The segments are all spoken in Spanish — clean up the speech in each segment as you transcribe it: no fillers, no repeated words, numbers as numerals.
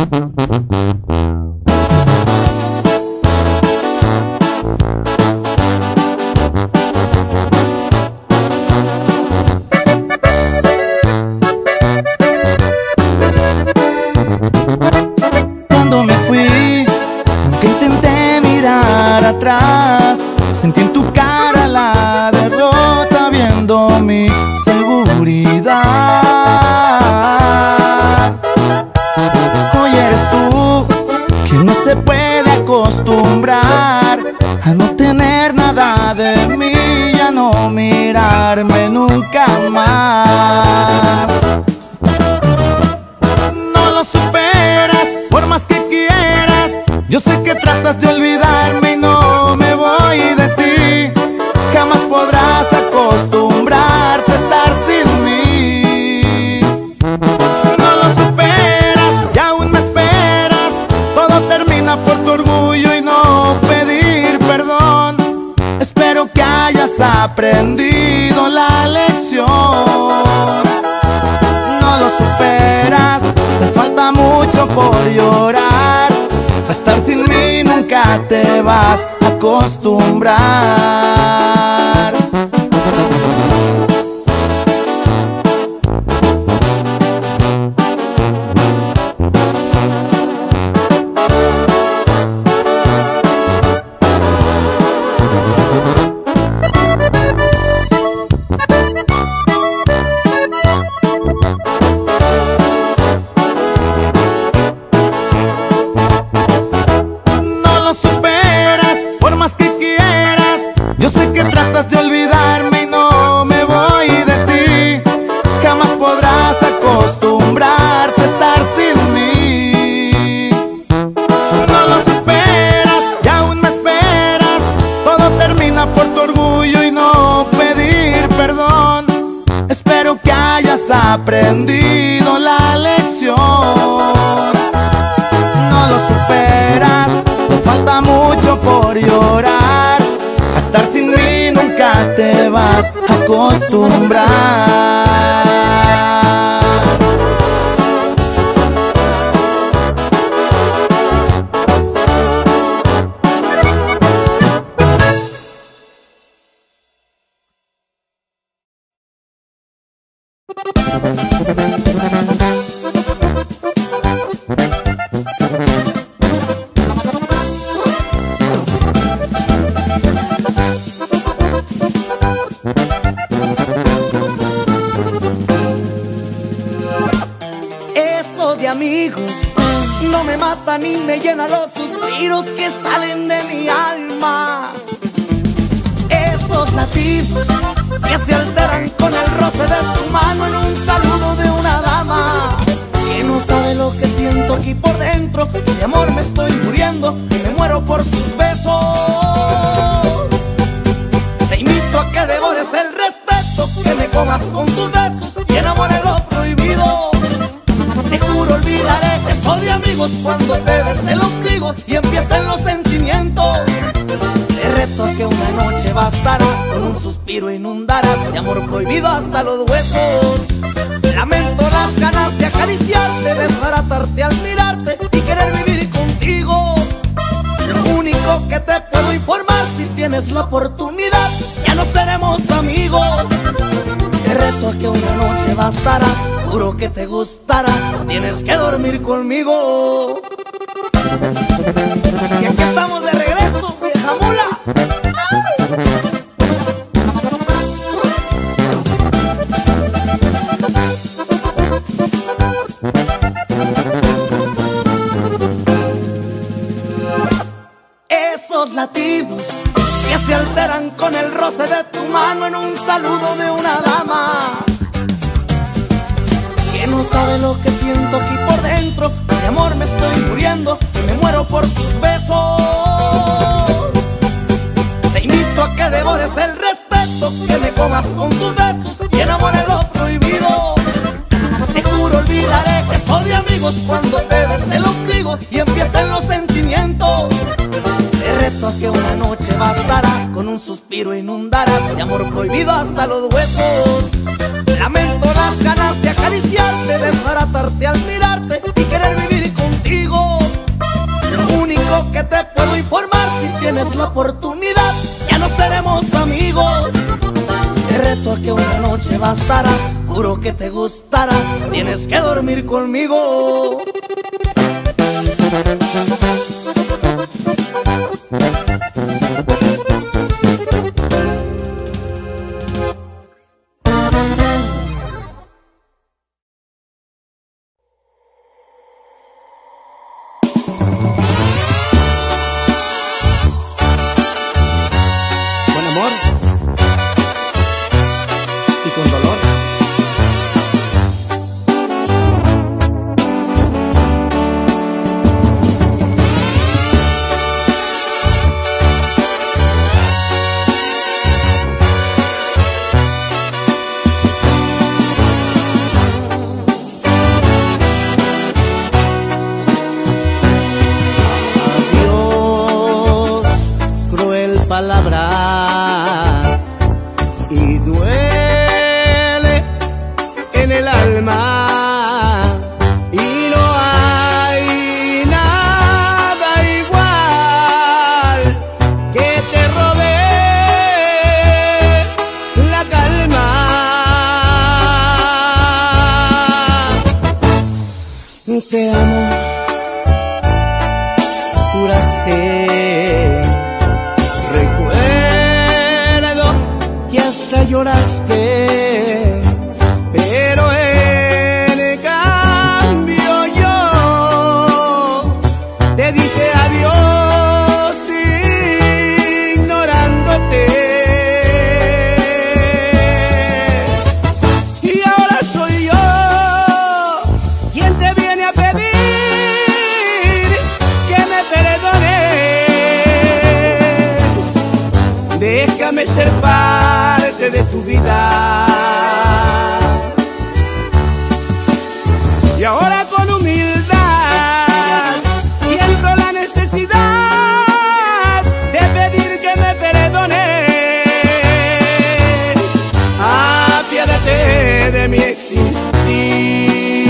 Cuando me fui, aunque intenté mirar atrás, sentí en tu cara la derrota viendo mi seguridad. Hoy eres tú quien no se puede acostumbrar a no tener nada de mí y a no mirarme nunca más. No lo superas por más que quieras. Yo sé que tratas de olvidarme y no me voy de ti. Jamás podrás acostumbrarte a estar sin mí. No lo superas y aún me esperas. Todo termina por tu orgullo y no pedir perdón. Espero que hayas aprendido la lección. No lo superas, te falta mucho por llorar. A estar sin mí nunca te vas a acostumbrar. Yo sé que tratas de olvidarme y no me voy de ti. Jamás podrás acostumbrarte a estar sin mí. No lo superas y aún me esperas. Todo termina por tu orgullo y no pedir perdón. Espero que hayas aprendido la lección. No lo superas, te falta mucho por llorar. A estar sin mí nunca te vas a acostumbrar. Eso de amigos no me mata ni me llena los suspiros que salen de mi alma. Esos latidos que se alteran con el roce de tu mano en un saludo de una dama que no sabe lo que siento aquí por dentro. De amor me estoy muriendo y me muero por sus besos. Te invito a que devores el respeto, que me comas con tus besos y enamores lo prohibido. Te juro olvidaré eso de amigos cuando te bese el ombligo y empiecen los sentimientos. Te reto a que una noche bastará, con un suspiro inundarás de amor prohibido hasta los huesos. Lamento las ganas de acariciarte, desbaratarte al mirarte y querer vivir contigo. Lo único que te puedo informar, si tienes la oportunidad, ya no seremos amigos. Te reto a que una noche bastará, juro que te gustará, tienes que dormir conmigo. Y aquí estamos de regreso, vieja mula. Esos latidos que se alteran con el roce de tu mano en un saludo de una dama que no sabe lo que siento aquí por dentro. De amor me estoy muriendo y me muero por sus besos. Te invito a que devores el respeto, que me comas con tus besos y enamores lo prohibido. Te juro olvidaré eso de amigos cuando te bese el ombligo y empiecen los sentimientos. Te reto a que una noche bastará, con un suspiro inundarás de amor prohibido hasta los huesos. Lamento las ganas de acariciarte, desbaratarte al mirarte y querer vivir contigo. des la oportunidad, ya no seremos amigos. Te reto a que una noche bastará, juro que te gustará, tienes que dormir conmigo. Con amor y con dolor. Adiós, cruel palabra, y duele en el alma, y no hay nada igual que te robe la calma. Te amo, juraste. Recuerdo que hasta lloraste, pero en cambio yo te dije adiós ignorándote. Y ahora soy yo quien te viene a pedir que me perdones. Déjame ser parte de tu vida. Y ahora con humildad siento la necesidad de pedir que me perdones. Apiádate de mi existir.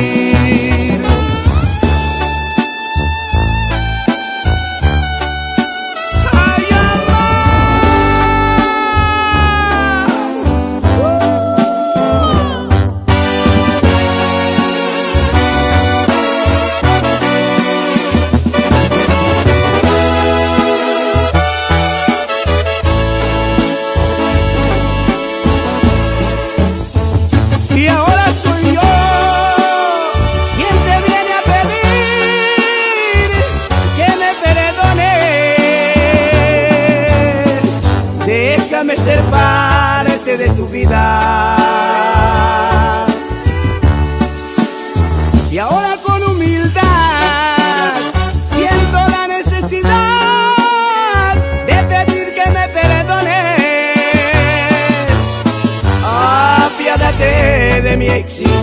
Ay, y ahora soy yo quien te viene a pedir que me perdones. Déjame ser parte de tu vida. Y ahora con humildad siento la necesidad de pedir que me perdones. Apiádate de mi existir.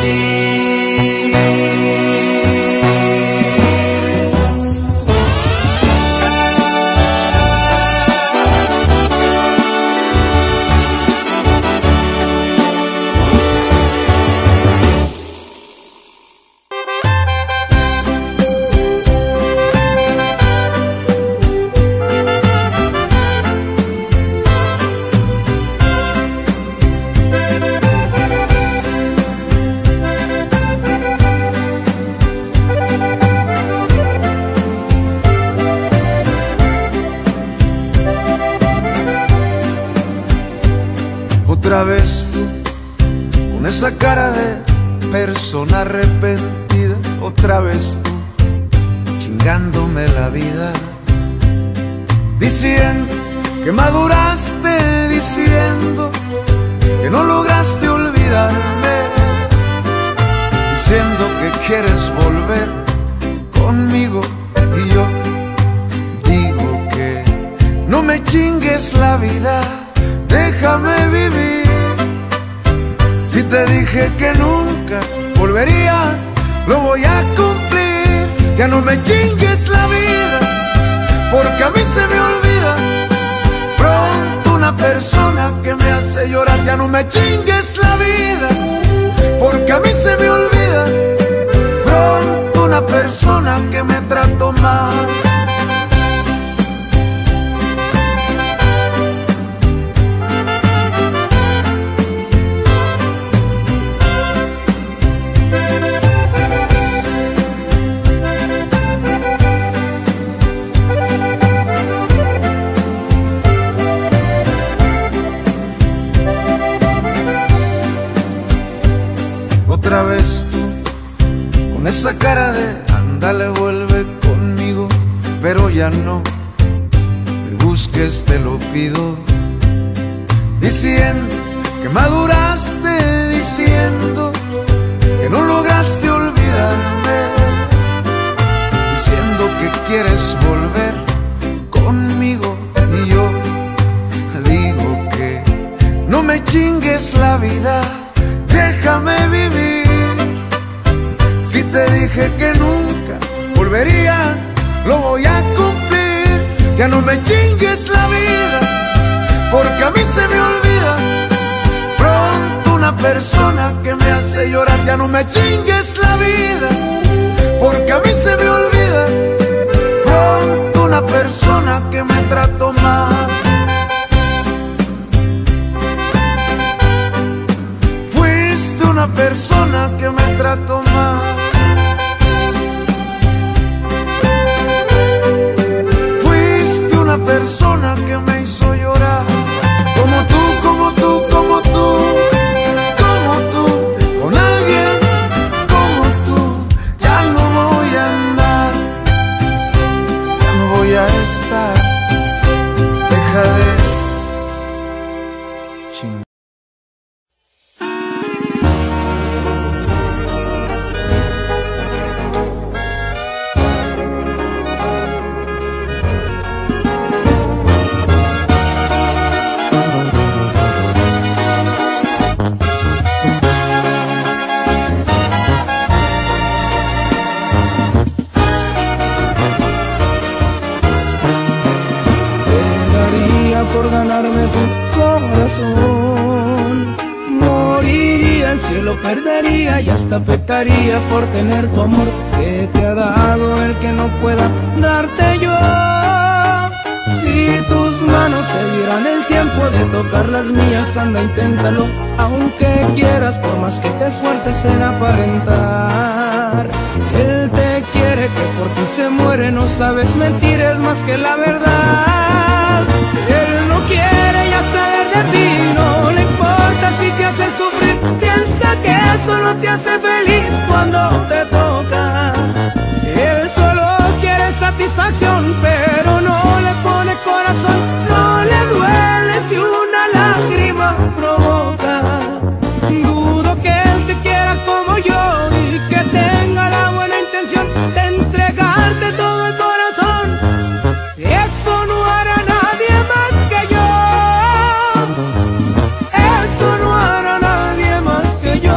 Otra vez tú, con esa cara de persona arrepentida. Otra vez tú, chingándome la vida, diciendo que maduraste, diciendo que no lograste olvidarme, diciendo que quieres volver conmigo. Y yo digo que no me chingues la vida, déjame vivir. Si te dije que nunca volvería, lo voy a cumplir. Ya no me chingues la vida, porque a mí se me olvida pronto una persona que me hace llorar. Ya no me chingues la vida, porque a mí se me olvida pronto una persona que me trató mal. Ándale, vuelve conmigo, pero ya no me busques, te lo pido. Diciendo que maduraste, diciendo que no lograste olvidarme, diciendo que quieres volver conmigo, y yo digo que no me chingues la vida, déjame vivir. Si te dije que nunca volvería, lo voy a cumplir. Ya no me chingues la vida, porque a mí se me olvida pronto una persona que me hace llorar. Ya no me chingues la vida, porque a mí se me olvida pronto una persona que me trató mal. Fuiste una persona que me trató mal. Fuiste una persona que me hizo llorar. Como tú, como tú, como tú, como tú, con alguien como tú, ya no voy a andar, ya no voy a estar. Deja de chingar. Por ganarme tu corazón, moriría, el cielo perdería y hasta pecaría por tener tu amor que te ha dado el que no pueda darte yo. Si tus manos se dieran el tiempo de tocar las mías, anda, inténtalo, aunque quieras, por más que te esfuerces en aparentar. Él te quiere, que por ti se muere, no sabes mentir, es más que la verdad. Él no quiere ya saber de ti, no le importa si te hace sufrir, piensa que eso no te hace feliz cuando te toca. Él solo quiere satisfacción, pero no le pone corazón, no le duele si una lágrima provoca. Dudo que él te quiera como yo y que tenga la buena intención de entregarte todo el corazón. Eso no hará nadie más que yo. Eso no hará nadie más que yo.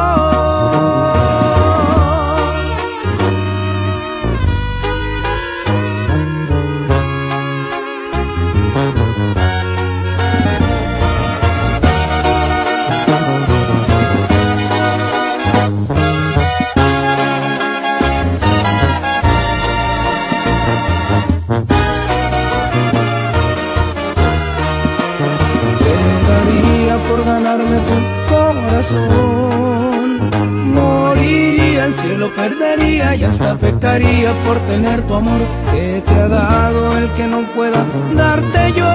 Por ganarme tu corazón, moriría, el cielo perdería y hasta pecaría por tener tu amor que te ha dado el que no pueda darte yo.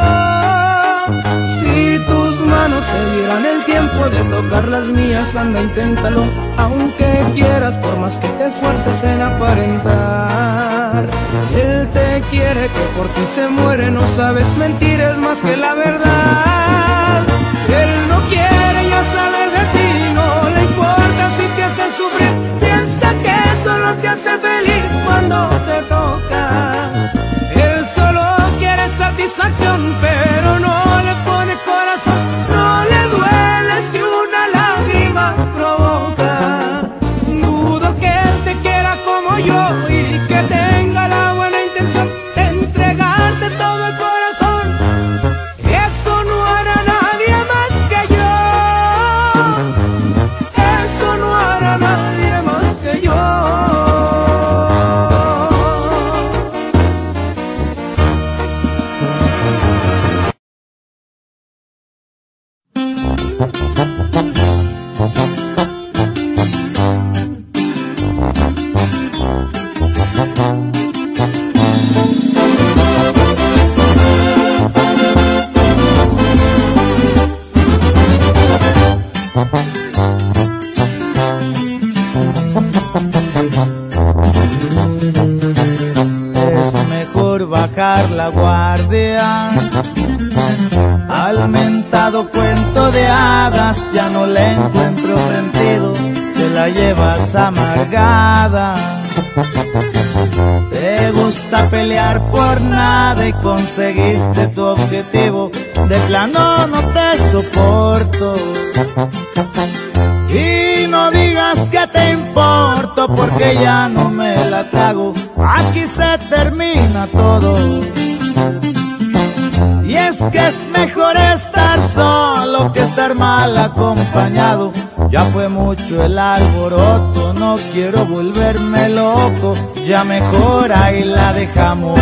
Si tus manos se dieran el tiempo de tocar las mías, anda, inténtalo, aunque quieras, por más que te esfuerces en aparentar. Él te quiere, que por ti se muere, no sabes mentir, es más que la verdad. Él no quiere ya saber de ti, no le importa si te hace sufrir, piensa que eso no te hace feliz cuando te toca. Él solo quiere satisfacción, pero no le pone corazón, no le duele si una lágrima provoca. Dudo que él te quiera como yo y que tenga la buena intención de entregarte todo el corazón. Eso no hará nadie más que yo. Eso no hará nadie más que yo. bajar la guardia. Al mentado cuento de hadas ya no le encuentro sentido, te la llevas amargada. Te gusta pelear por nada y conseguiste tu objetivo, de plano no te soporto. Y no digas que te importo porque ya no me la trago, aquí se termina todo. Y es que es mejor estar solo que estar mal acompañado. Ya fue mucho el alboroto, no quiero volverme loco, ya mejor ahí la dejamos.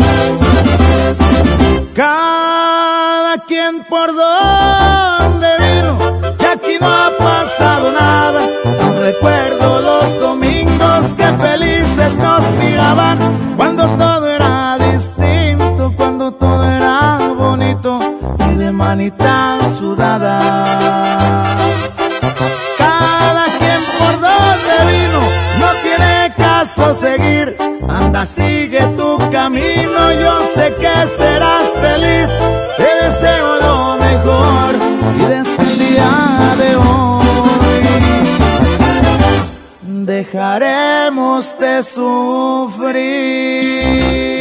Cada quien por donde vino, y aquí no ha pasado nada. Aún recuerdo los domingos que felices nos miraban, cuando todo era distinto, cuando todo era bonito y de manita sudada. Cada quien por donde vino, no tiene caso seguir, anda sigue tu camino, yo sé que serás feliz, te deseo lo mejor y desde el día de hoy dejaremos de sufrir.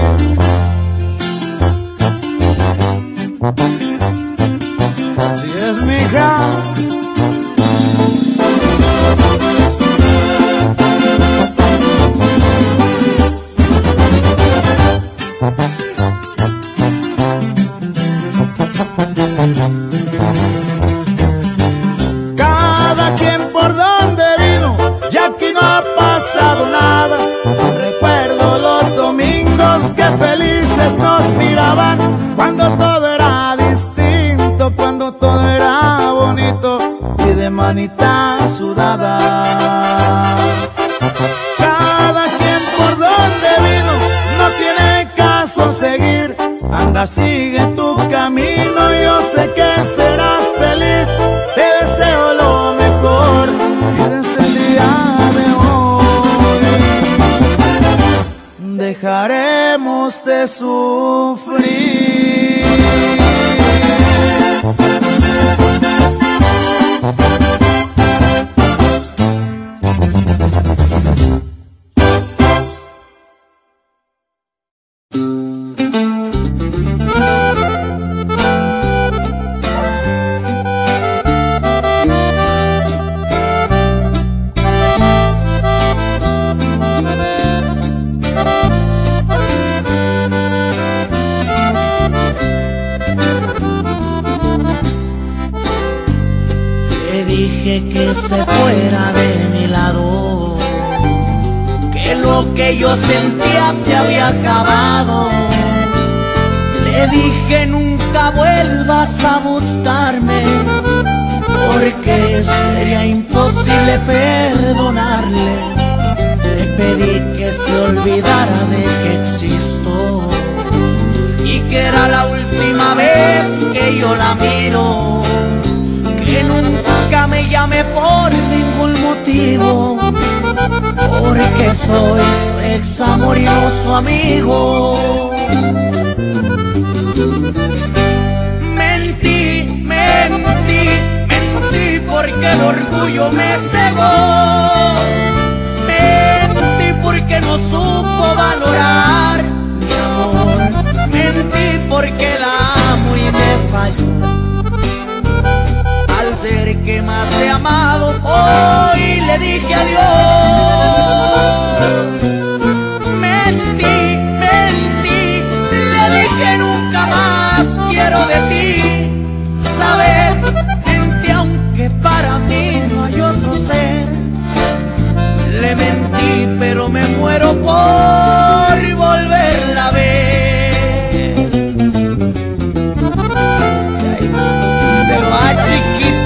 Así es, mija. Cada quien por donde vino, y aquí no ha pasado nada. Recuerdo los domingos que felices nos miraban, cuando todo era distinto, cuando todo era bonito y de manita sudada. Cada quien por donde vino, no tiene caso seguir, anda sigue tu camino, yo sé que serás feliz, te deseo lo mejor y desde el día de hoy dejaremos de sufrir. Que se fuera de mi lado, que lo que yo sentía se había acabado. Le dije nunca vuelvas a buscarme, porque sería imposible perdonarle. Le pedí que se olvidara de que existo y que era la última vez que yo la miro, que nunca me llame por ningún motivo, porque soy su ex amor y no su amigo. Mentí, mentí, mentí porque el orgullo me cegó. Mentí porque no supo valorar mi amor. Mentí porque la amo y me falló. Ser que más he amado, hoy le dije adiós. Mentí, mentí, le dije nunca más quiero de ti saber. Mentí aunque para mí no hay otro ser. Le mentí pero me muero por volverla a ver. Te va chiquita.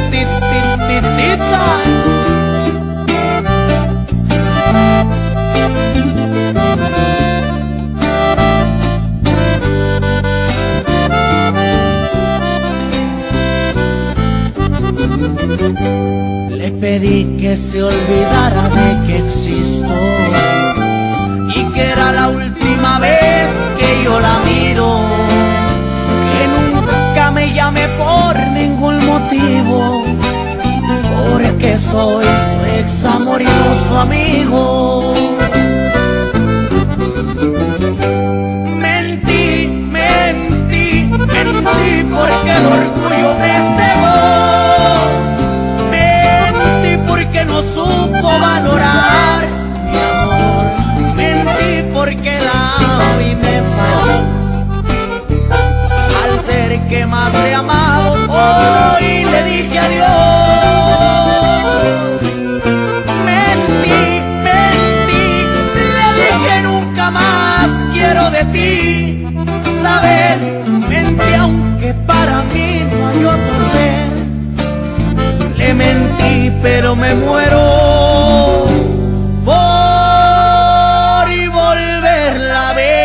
Le pedí que se olvidara de que existo y que era la última vez que yo soy su ex amoroso amigo. Mentí porque el orgullo me cegó. Mentí porque no supo valorar mi amor. Mentí porque la amo y me falló. Al ser que más he amado, hoy le dije adiós. Mentí, le dije nunca más quiero de ti saber. Mentí aunque para mí no hay otro ser. Le mentí pero me muero por volverla a ver.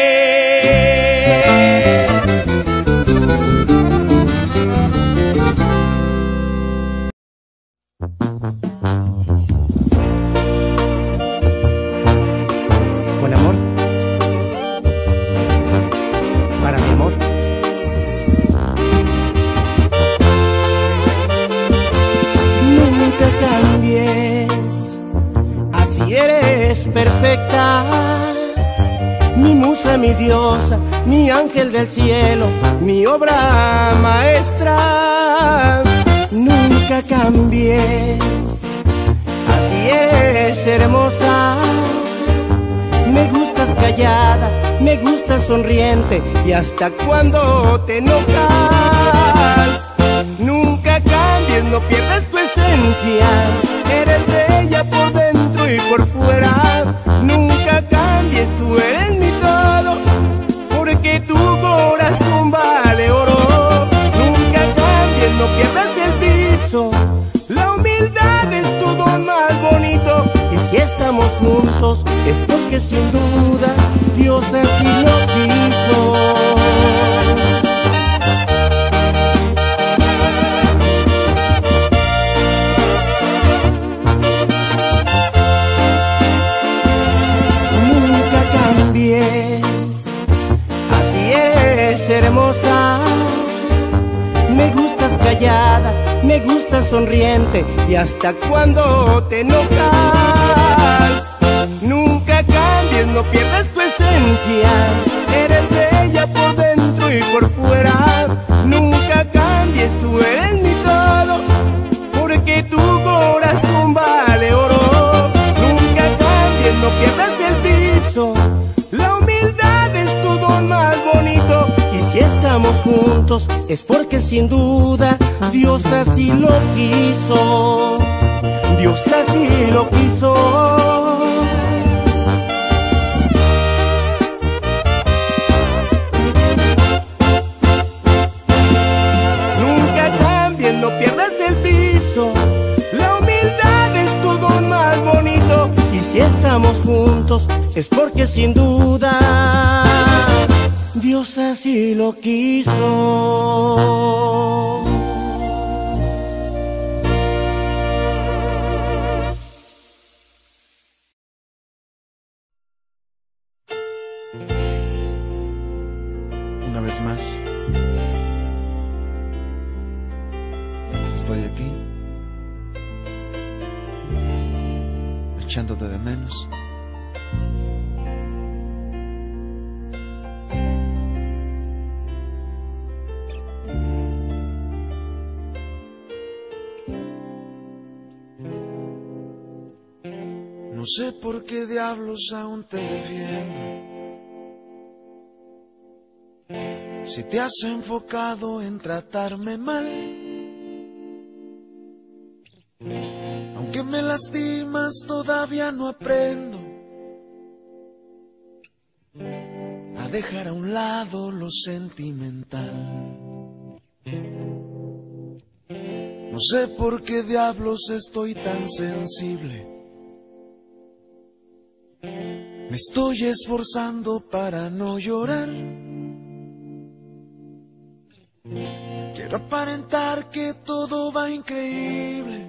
Con amor para mi amor. Nunca cambies, así eres perfecta. Mi musa, mi diosa, mi ángel del cielo, mi obra maestra. Nunca cambies, así eres hermosa. Me gustas callada, me gustas sonriente, y hasta cuando te enojas. Nunca cambies, no pierdas tu esencia. Eres bella por dentro y por fuera. Nunca cambies, tú eres mi todo, porque tu corazón vale oro. Nunca cambies, no pierdas el piso. La humildad es tu don más bonito. Y si estamos juntos es porque sin duda Dios así lo quiso. Nunca cambies, así eres hermosa. Me gustas callada, me gustas sonriente, y hasta cuando te enojas. Nunca cambies, no pierdas tu esencia. Eres bella por dentro y por fuera. Nunca cambies, tú eres mi todo, porque tu corazón vale oro. Nunca cambies, no pierdas el piso. La humildad es tu don más bonito. Y si estamos juntos es porque sin duda Dios así lo quiso. Dios así lo quiso. Nunca cambies, no pierdas el piso. La humildad es tu don más bonito. Y si estamos juntos es porque sin duda Dios así lo quiso. Una vez más, estoy aquí, echándote de menos. No sé por qué diablos aún te defiendo. Si te has enfocado en tratarme mal, aunque me lastimas todavía no aprendo a dejar a un lado lo sentimental. No sé por qué diablos estoy tan sensible. Me estoy esforzando para no llorar. Quiero aparentar que todo va increíble,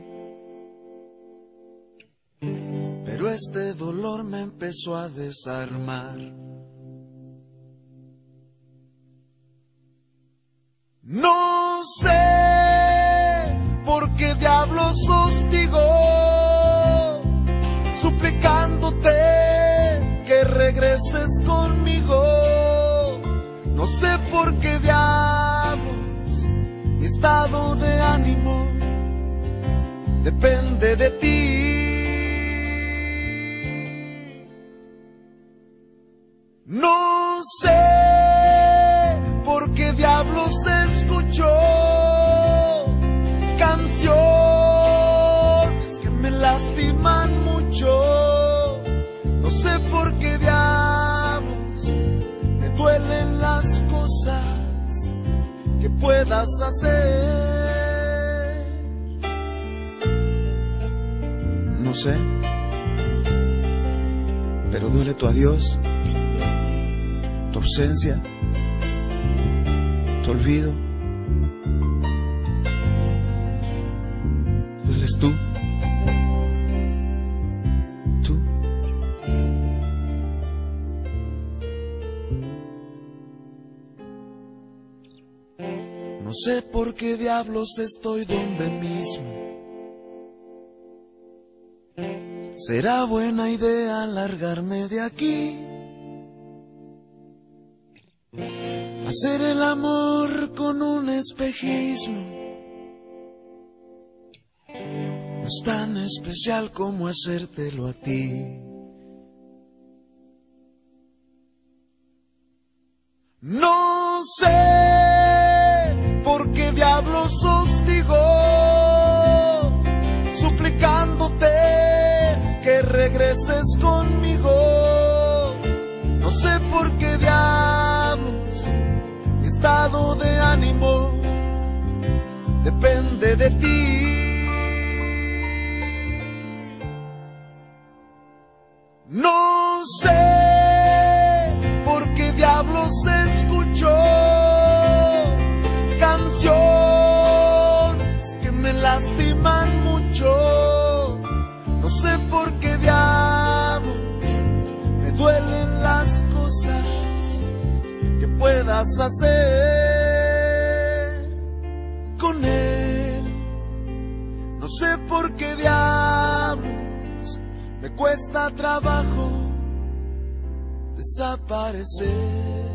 pero este dolor me empezó a desarmar. No sé por qué diablos hostigó, suplicándote que regreses conmigo. No sé por qué diablos mi estado de ánimo depende de ti. No sé por qué diablos escuchó canciones que me lastiman mucho. No sé por qué diablos me duelen las cosas que puedas hacer. No sé, pero duele tu adiós, tu ausencia, tu olvido. Dueles tú. No sé por qué diablos estoy donde mismo. Será buena idea largarme de aquí, hacer el amor con un espejismo. No es tan especial como hacértelo a ti. No sé por qué diablos hostigó, suplicándote que regreses conmigo. No sé por qué diablos mi estado de ánimo depende de ti. No sé por qué diablos escuchó canciones que me lastiman mucho. No sé por qué diablos me duelen las cosas que puedas hacer con él. No sé por qué diablos me cuesta trabajo desaparecer.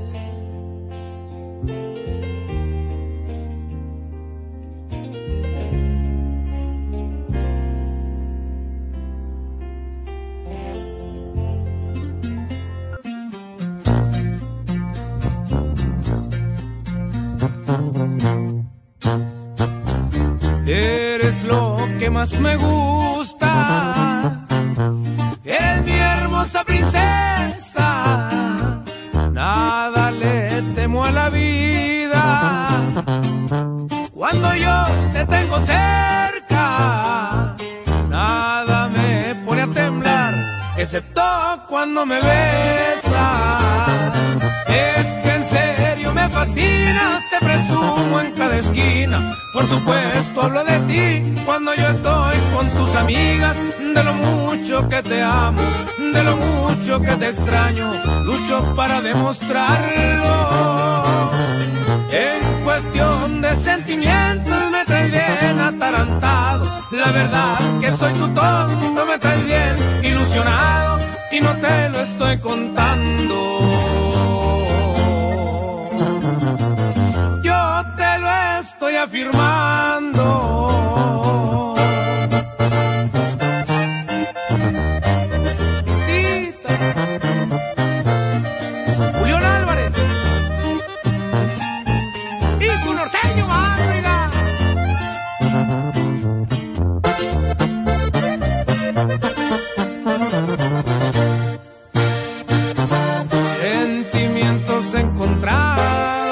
Eres lo que más me gusta, eres mi hermosa princesa, nada le temo a la vida. Cuando yo te tengo cerca, nada me pone a temblar, excepto cuando me besas. Es que en serio me fascinas, te presumo en cada esquina. Por supuesto hablo de ti cuando yo estoy con tus amigas. De lo mucho que te amo, de lo mucho que te extraño, lucho para demostrarlo. En cuestión de sentimientos me traes bien atarantado. La verdad que soy tu tonto, me traes bien ilusionado y no te lo estoy contando. Yo te lo estoy afirmando. Julián Álvarez y su norteño, oiga. Sentimientos encontrados,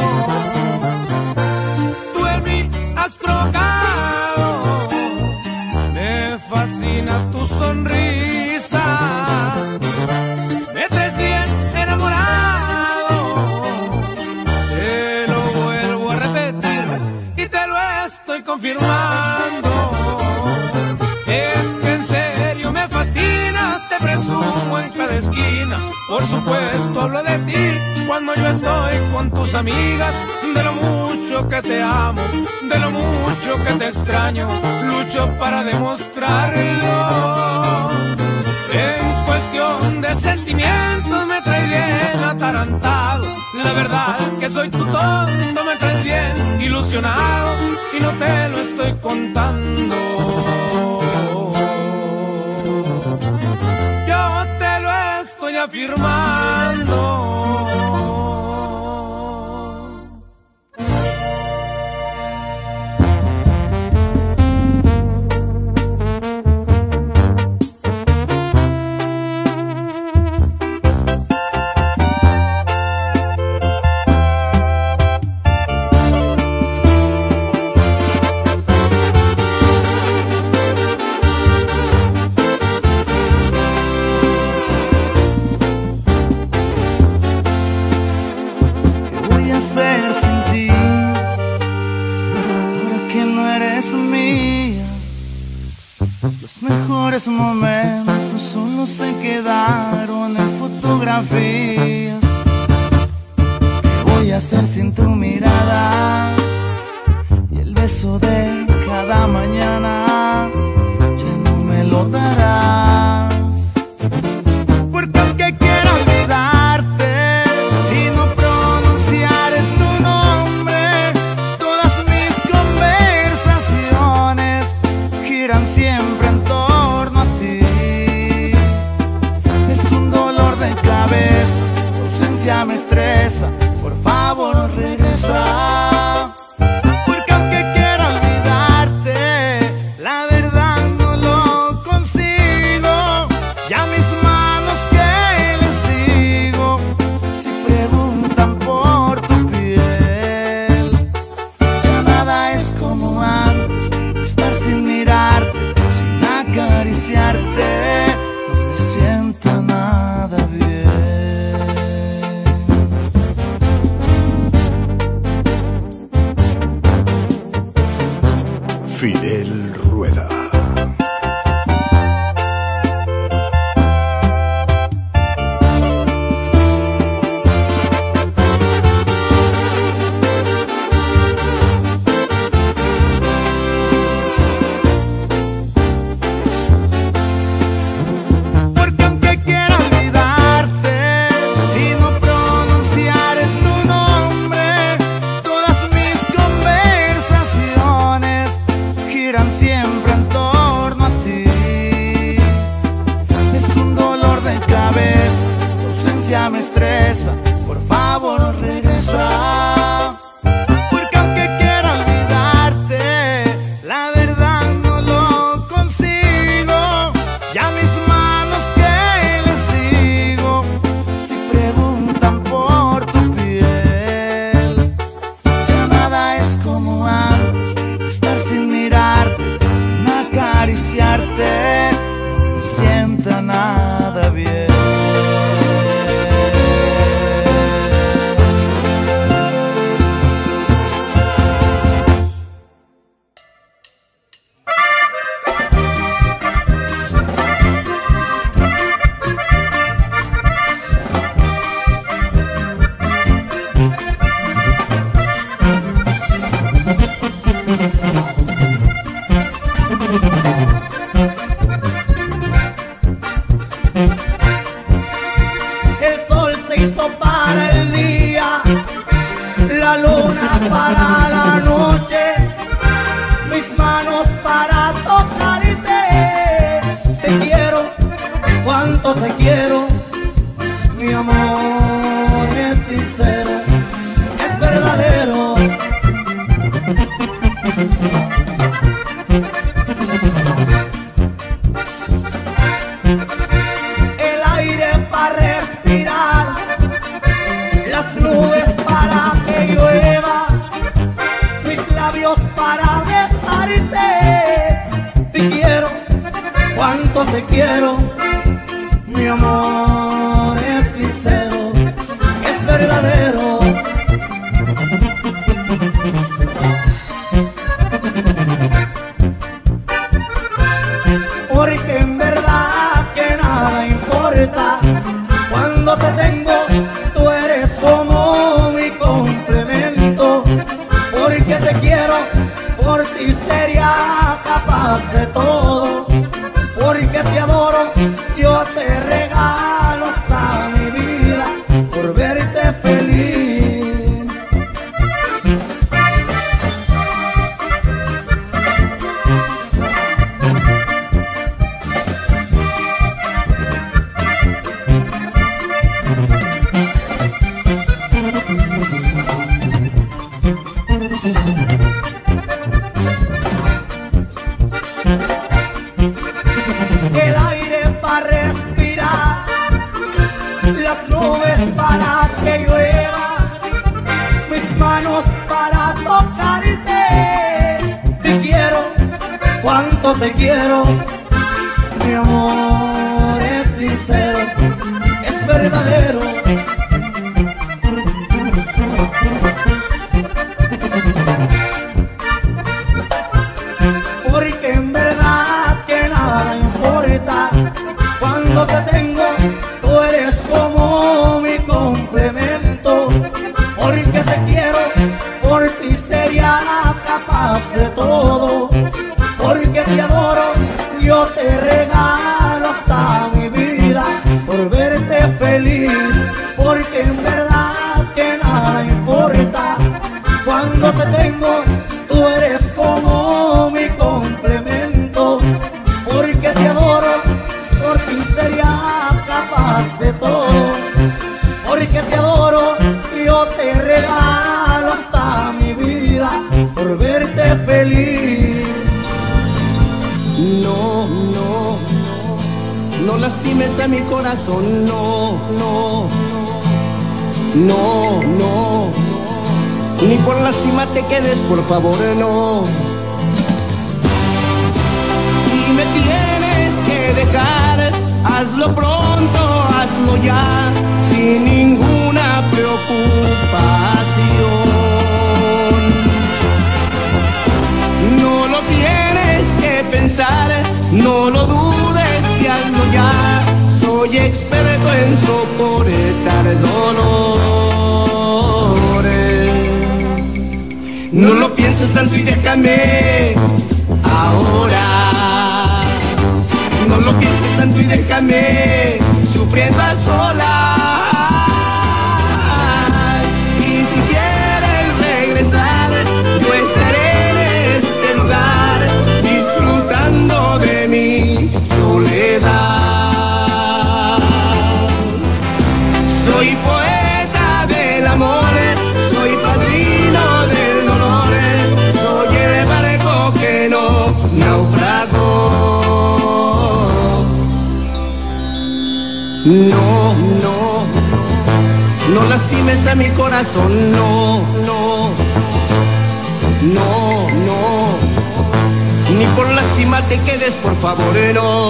tú en mí has provocado. Me fascina tu sonrisa, me traes bien enamorado. Te lo vuelvo a repetir y te lo estoy confirmando. Es que en serio me fascinas, te presumo en cada esquina. Por supuesto hablo de ti cuando yo estoy con tus amigas, de lo mucho que te amo, de lo mucho que te extraño, lucho para demostrarlo. En cuestión de sentimientos me traes bien atarantado, la verdad que soy tu tonto, me traes bien ilusionado y no te lo estoy contando. Yo te lo estoy afirmando. Los momentos solo se quedaron en fotografías. ¿Qué voy a hacer sin tu mirada? Y el beso de cada mañana ya no me lo darás. Porque aunque quiera olvidarte y no pronunciar tu nombre, todas mis conversaciones giran siempre en torno a ti. Es un dolor de cabeza, tu ausencia me estresa, por favor regresa. Porque aunque quiera olvidarte, la verdad no lo consigo. Ya mis manos, ¿qué les digo? Si preguntan por tu piel, ya nada es como antes, estar sin mirarte, sin acariciarte, no me siento nada bien. Fidel Rueda. Porque aunque quiera olvidarte y no pronunciar tu nombre, todas mis conversaciones giran siempre en torno a ti. Es un dolor de cabeza, tu ausencia me estresa, por favor regresa. Porque aunque quiera olvidarte, la verdad no lo consigo. Ya mis manos, ¿qué les digo? Si preguntan por tu piel, ya nada es como antes, estar sin mirarte, sin acariciarte, no me sienta nada bien. El sol se hizo para el día, la luna para la noche, mis manos para tocarte. Te quiero, cuánto te quiero, mi amor es sincero, es verdadero. El aire para respirar, las nubes para que llueva, mis labios para besarte. Te quiero, cuánto te quiero, mi amor es sincero, es verdadero. Porque en verdad que nada importa, cuando te tengo tú eres como las nubes para que llueva, mis manos para tocarte. Te quiero, cuánto te quiero, mi amor es sincero, es verdadero. Porque en verdad que nada importa, cuando te tengo tú eres como mi complemento. Porque te quiero, por ti sería capaz de todo. Porque te adoro, yo te regalo hasta mi vida por verte feliz. Porque en verdad que nada importa, cuando te tengo tú eres como mi complemento. Porque te adoro, por ti sería capaz de todo. Porque te adoro, yo te regalo hasta mi vida por verte feliz. No, no, no lastimes a mi corazón, no, no, no, no, ni por lástima te quedes, por favor, no. Si me tienes que dejar, hazlo pronto, hazlo ya, sin ninguna preocupación. No lo tienes que pensar, no lo dudes y hazlo ya. Soy experto en soportar dolores. No lo pienses tanto y déjame ahora. No lo pienses tanto y déjame sufriendo a solas. Y si quieres regresar, yo estaré en este lugar disfrutando de mi soledad. Soy poeta del amor, soy padrino del dolor, soy el barco que no naufragó. No, no, no lastimes a mi corazón, no, no, no, no, ni por lástima te quedes, por favor, no.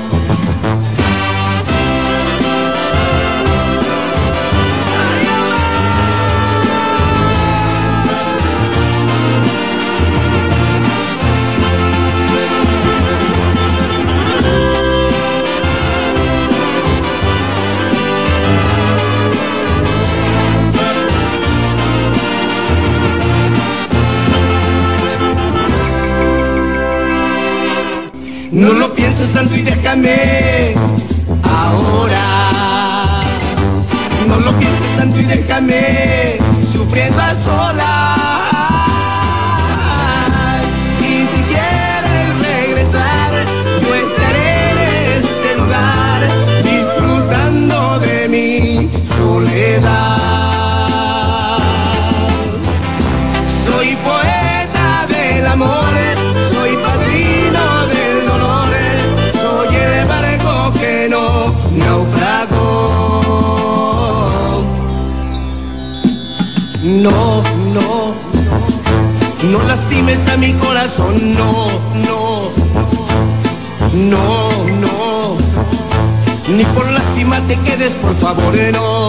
No lo pienses tanto y déjame ahora. No lo pienses tanto y déjame sufriendo a solas. Y si quieres regresar, yo estaré en este lugar disfrutando de mi soledad. Soy poeta del amor, soy padrino del dolor, soy el barco que no naufragó. No, no, no lastimes a mi corazón, no, no, no, no, ni por lástima te quedes, por favor, no.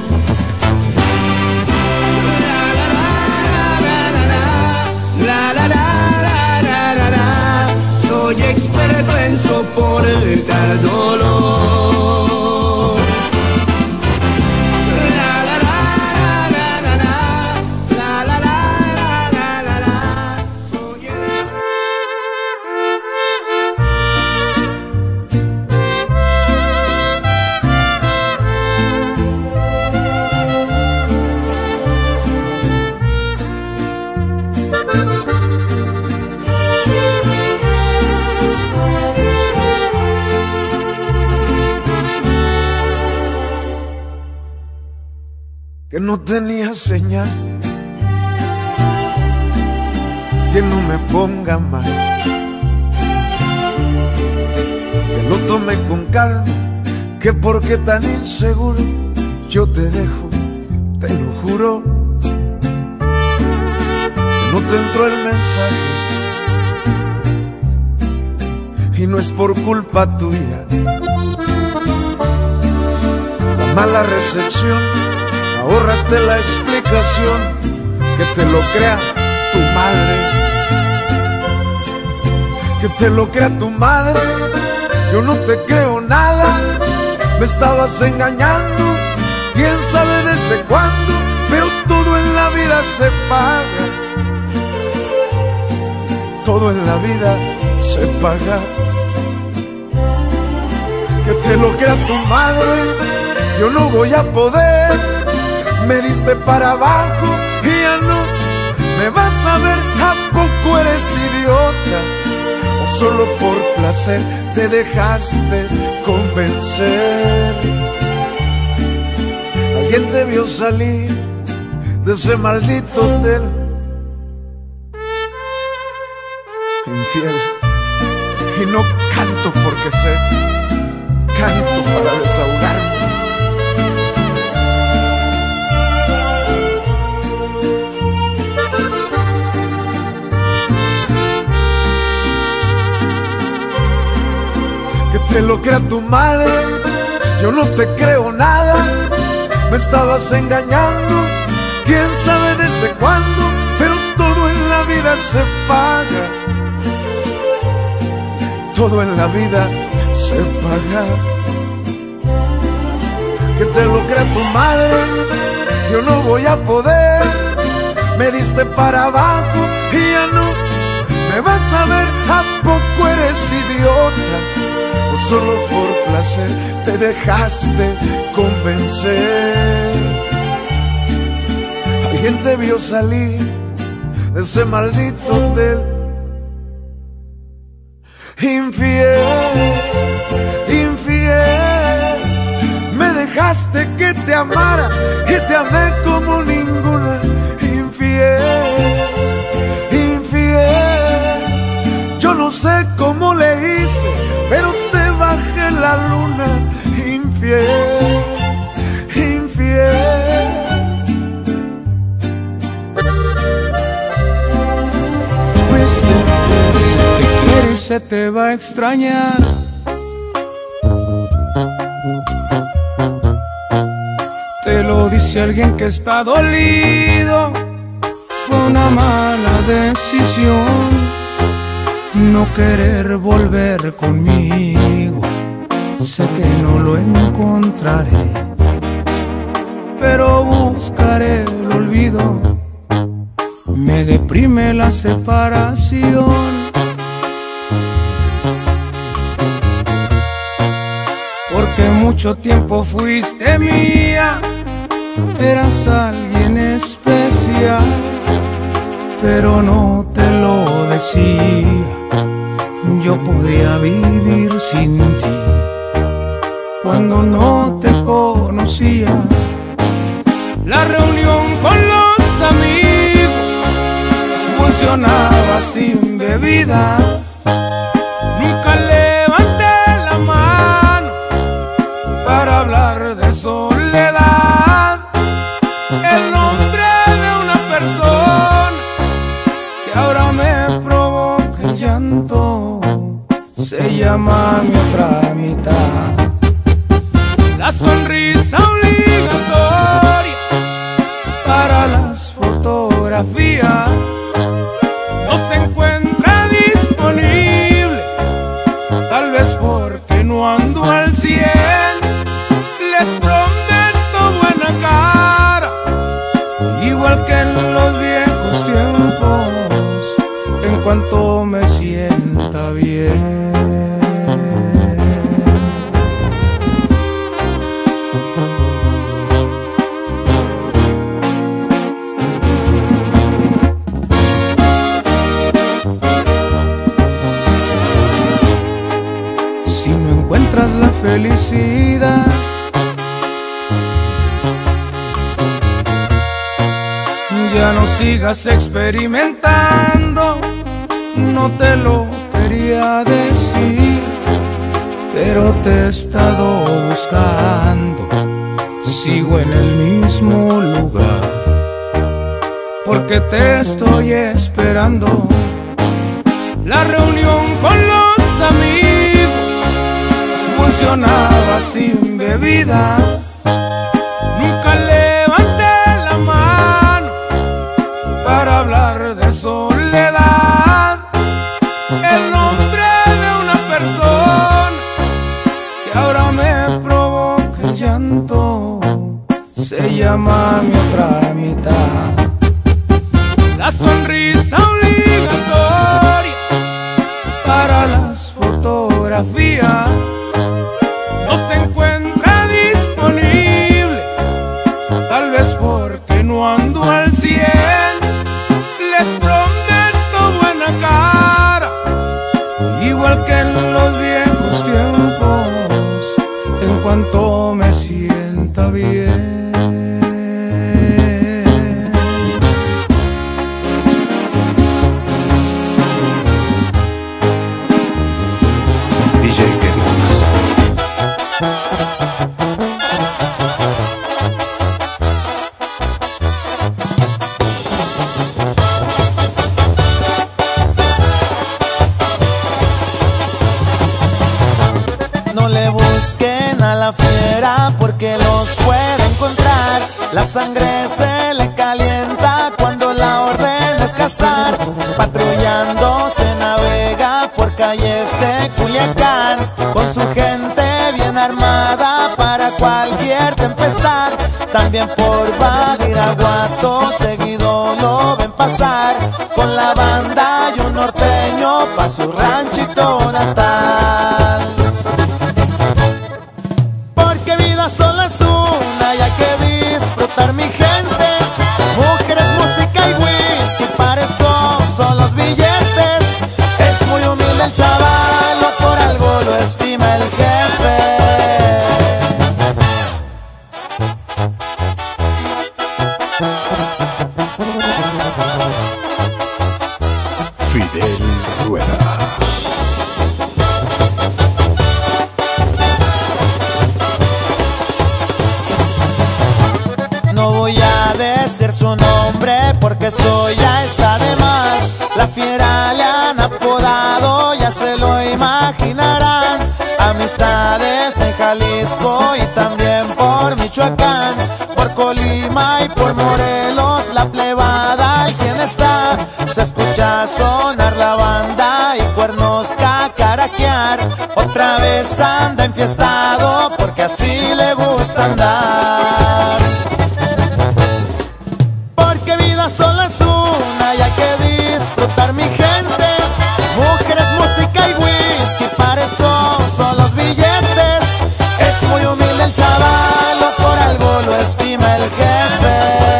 Soy experto en soportar dolor. Soy que no tenía señal, que no me ponga mal, que lo tome con calma, que porque tan inseguro yo te dejo, te lo juro, que no te entró el mensaje y no es por culpa tuya. La mala recepción, ahórrate la explicación, que te lo crea tu madre, que te lo crea tu madre. Yo no te creo nada, me estabas engañando, quién sabe desde cuándo, pero todo en la vida se paga, todo en la vida se paga. Que te lo crea tu madre, yo no voy a poder, me diste para abajo y ya no me vas a ver. ¿A poco eres idiota? ¿O solo por placer te dejaste convencer? Alguien te vio salir de ese maldito hotel. Infiel. Y no canto porque sé, canto para desahogarme. Que te lo crea tu madre, yo no te creo nada, me estabas engañando, quién sabe desde cuándo, pero todo en la vida se paga, todo en la vida se paga. Que te lo crea tu madre, yo no voy a poder, me diste para abajo y ya no me vas a ver. ¿A poco eres idiota? ¿O solo por placer te dejaste convencer? Alguien te vio salir de ese maldito hotel. Infiel, infiel, me dejaste que te amara y te amé como ninguna. Infiel, infiel, yo no sé cómo le hice, pero te bajé la luna. Infiel, infiel. Fuiste, se te quiere y se te va a extrañar. Te lo dice alguien que está dolido. Fue una mala decisión no querer volver conmigo. Sé que no lo encontraré, pero buscaré el olvido. Me deprime la separación, porque mucho tiempo fuiste mía. Eras alguien especial, pero no te lo decía. Yo podía vivir sin ti cuando no te conocía. La reunión con los amigos funcionaba sin bebida. Nunca levanté la mano para hablar de soledad. El nombre de una persona que ahora me provoca el llanto se llama mi otra mitad. La sonrisa obligatoria para las fotografías no se encuentra disponible, tal vez porque no ando al 100. Les prometo buena cara, igual que en los viejos tiempos, en cuanto me sienta bien. Si no encuentras la felicidad, ya no sigas experimentando. No te lo quería decir, pero te he estado buscando. sigo en el mismo lugar, porque te estoy esperando. La reunión con los amigos funcionaba sin bebida. Nunca levanté la mano para hablar de soledad. El nombre de una persona que ahora me provoca el llanto se llama mi otra mitad. La sonrisa obligatoria para las fotografías no se encuentra disponible, tal vez porque no ando al 100. Les prometo buena cara, igual que en los viejos tiempos, en cuanto me sienta bien. No le busquen a la fiera porque los puede encontrar. La sangre se le calienta cuando la orden es cazar. Patrullando se navega por calles de Culiacán, con su gente bien armada para cualquier tempestad. También por Badiraguato seguido lo ven pasar, con la banda y un norteño pa' su ranchito natal. Porque vida solo es una y hay que disfrutar, mi gente. Mujeres, música y whisky, para eso son los billetes. Es muy humilde el chaval, o por algo lo estima el jefe. Fidel Rueda. No voy a decir su nombre porque eso ya está de más. La fiera le han apodado, ya se lo imaginarán. Amistades en Jalisco y también por Michoacán, por Colima y por Morelos, la plebada al 100 está. Se escucha sonar la banda y cuernos cacaraquear. Otra vez anda enfiestado porque así le gusta andar. Porque vida solo es una y hay que disfrutar, mi gente. Mujeres, música y whisky, para eso son los billetes. Es muy humilde el chaval, o por algo lo estima el jefe.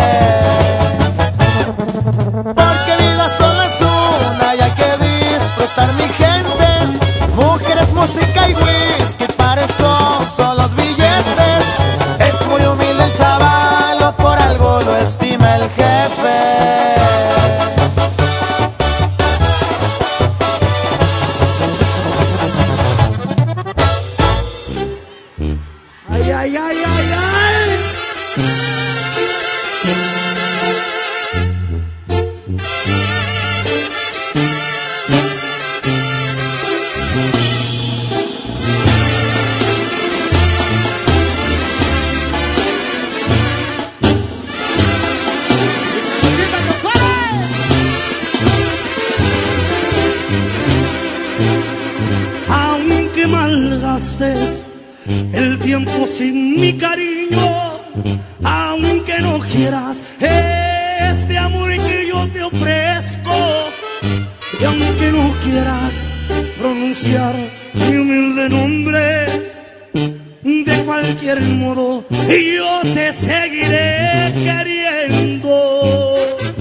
Porque vida solo es una y hay que disfrutar, mi gente. Mujeres, música y whisky, para eso son los billetes. Es muy humilde el chaval, o por algo lo estima el jefe. Ay, ay, ay, ay, ay. Aunque malgastes el tiempo sin mi cariño, aunque no quieras este amor que yo te ofrezco, y aunque no quieras pronunciar mi humilde nombre, de cualquier modo yo te seguiré queriendo.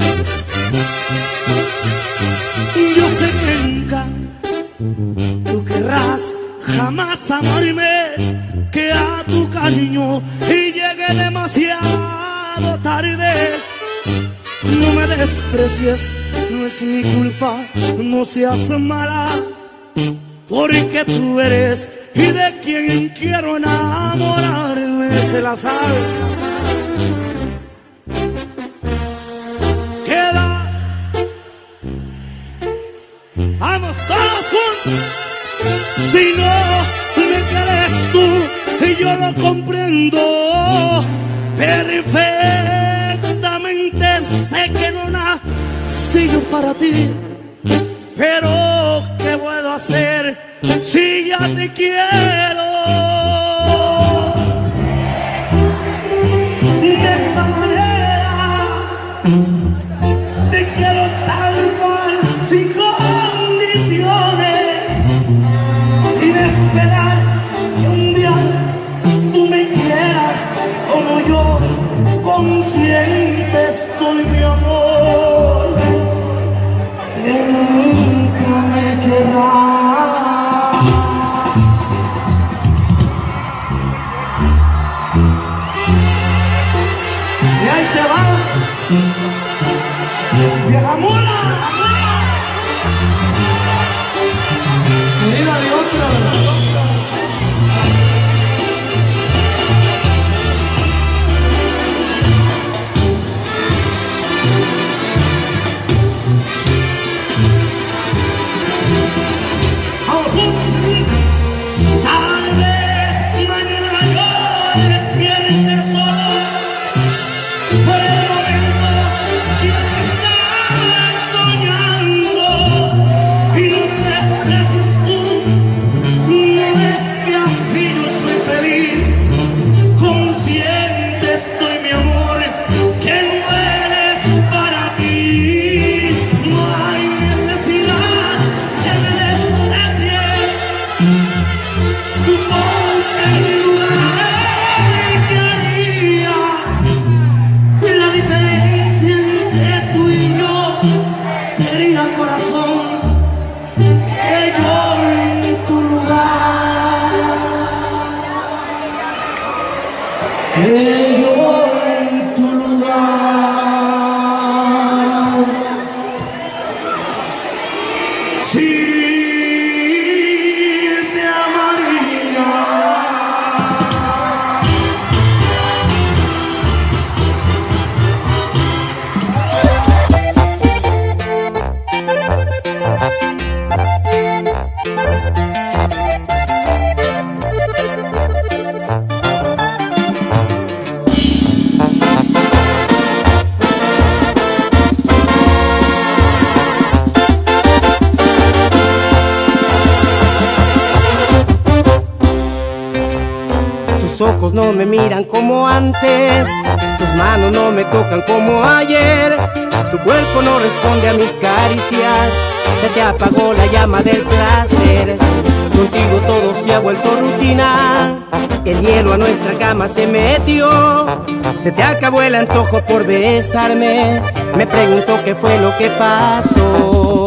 Yo sé que nunca tú querrás jamás amarme, que a tu cariño y llegue demasiado tarde. No me desprecies, no es mi culpa, no seas mala, porque tú eres y de quien quiero enamorarme. Se la sabe. Queda. Vamos todos juntos. Si no me quieres tú, y yo lo comprendo perfectamente. Sé que no nací yo para ti, pero ¿qué puedo hacer si ya te quiero? De esta manera te quiero tal cual, sin condiciones, sin esperar que un día tú me quieras como yo. Consciente estoy, mi amor, que nunca me querrás. Y ahí te va, vieja mula. Mira de otra. Tal vez mañana yo despierte solo por el momento que estás soñando, y no me desprecies tú, no es que así yo soy feliz. Consciente estoy, mi amor, que no eres para mí. No hay necesidad que me desprecies. Tu ponte en mi lugar, que haría la diferencia entre tú y yo. Sería, corazón, que yo en tu lugar, que yo en tu lugar. Sí. Tus ojos no me miran como antes, tus manos no me tocan como ayer, tu cuerpo no responde a mis caricias, se te apagó la llama del placer. Contigo todo se ha vuelto rutina, el hielo a nuestra cama se metió, se te acabó el antojo por besarme, me pregunto qué fue lo que pasó.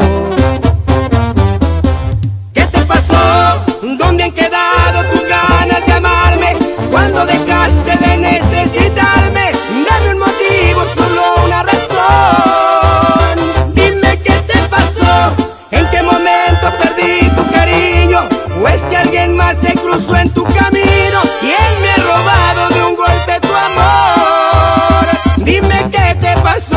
¿Qué te pasó? ¿Dónde han quedado tus ganas de amarme? ¿Cuándo dejaste de necesitarme? Dame un motivo, solo una razón. Dime qué te pasó, en qué momento perdí tu cariño, o es que alguien más se cruzó en tu camino. ¿Quién me ha robado de un golpe tu amor? Dime qué te pasó.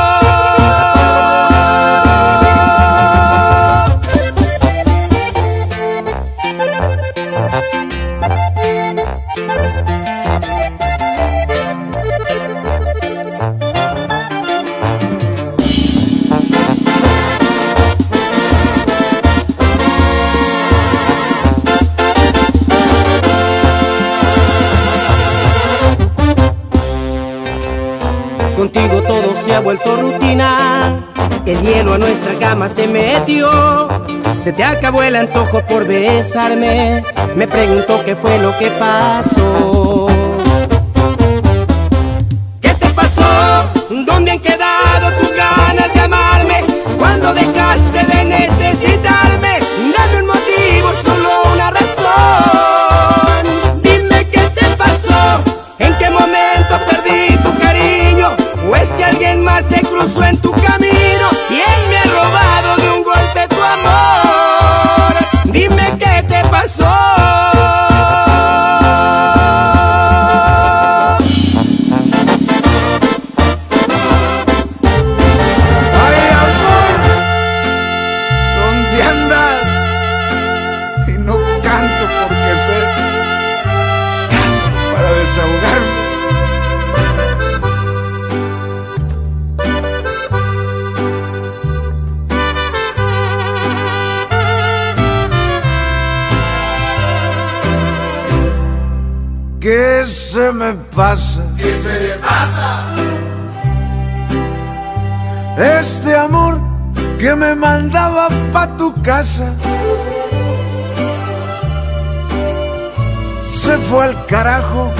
Contigo todo se ha vuelto rutina, el hielo a nuestra cama se metió, se te acabó el antojo por besarme, me pregunto qué fue lo que pasó. ¿Qué te pasó? ¿Dónde han quedado tus ganas de amarme? ¿Cuándo dejaste de necesitarme? Dame un motivo, solo una razón. Dime qué te pasó, en qué momento perdí tu cariño, o es que alguien más se cruzó en tu camino. ¿Quién me ha robado de un golpe tu amor? Dime qué te pasó. se me pasa? ¿Qué se le pasa? Este amor que me mandaba pa' tu casa se fue al carajo.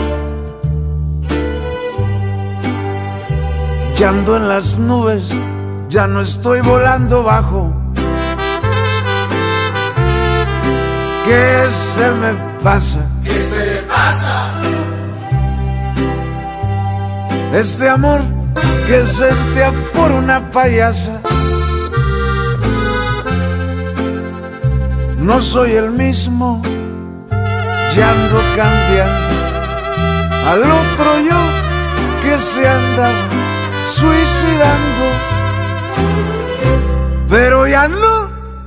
Ya ando en las nubes, ya no estoy volando bajo. ¿Qué se me pasa? ¿Qué se le pasa? Este amor que sentía por una payasa, no soy el mismo, ya ando cambiando. Al otro yo que se andaba suicidando, pero ya no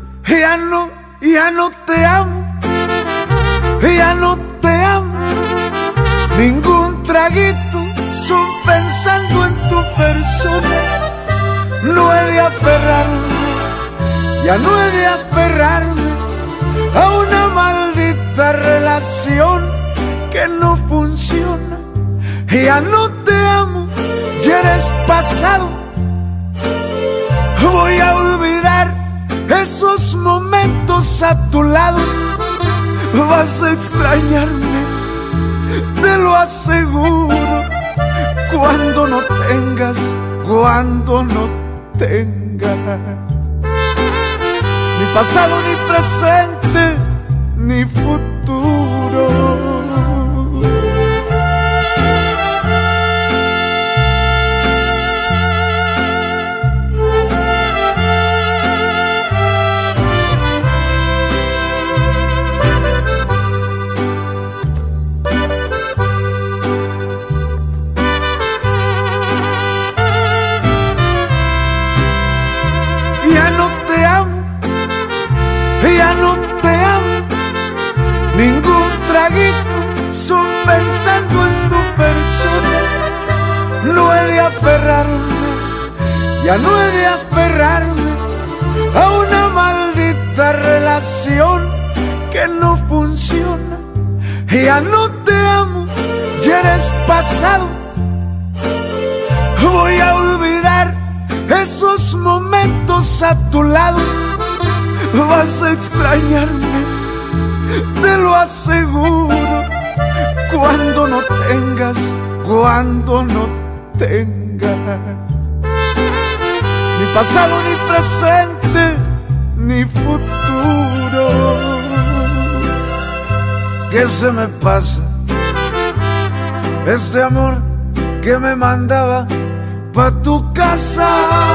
te amo, ya no te amo. Ningún traguito son pensando en tu persona. No he de aferrarme, ya no he de aferrarme a una maldita relación que no funciona. Ya no te amo, ya eres pasado. Voy a olvidar esos momentos a tu lado. Vas a extrañarme, te lo aseguro. Cuando no tengas ni pasado, ni presente, ni futuro. Ya no te amo, ningún traguito son pensando en tu persona. No he de aferrarme, ya no he de aferrarme a una maldita relación que no funciona. Ya no te amo, ya eres pasado. Voy a olvidar esos momentos a tu lado. Vas a extrañarme, te lo aseguro. Cuando no tengas ni pasado, ni presente, ni futuro. ¿Qué se me pasa? Ese amor que me mandaba pa' tu casa.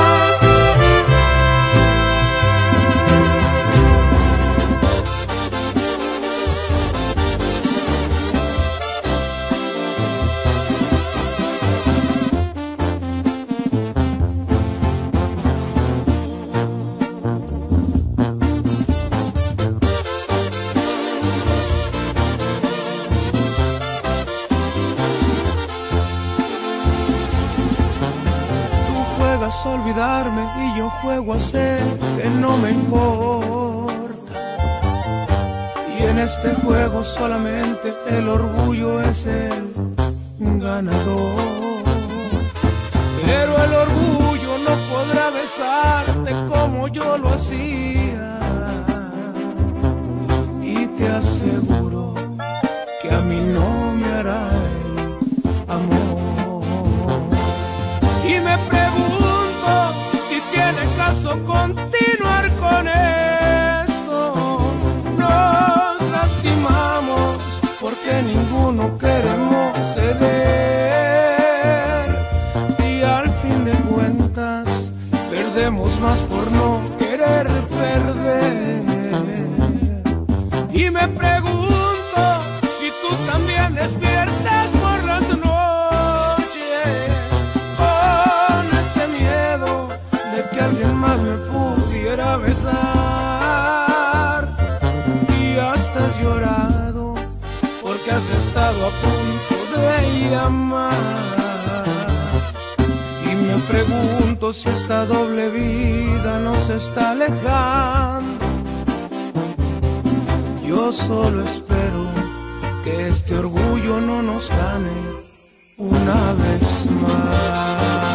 Olvidarme y yo juego a ser que no me importa. Y en este juego solamente el orgullo es el ganador. Pero el orgullo no podrá besarte como yo lo hacía. Y te aseguro que a mí no me hará el amor. Y me pregunto si tiene caso continuar con esto. Nos lastimamos porque ninguno queremos ceder. Y al fin de cuentas perdemos más por no querer perder. Y me pregunto si tú también despiertas por las noches con este miedo de que alguien más me pudiera besar. Y hasta has llorado porque has estado a punto de llamar. Y me pregunto si esta doble vida nos está alejando. Yo solo espero que este orgullo no nos gane una vez más.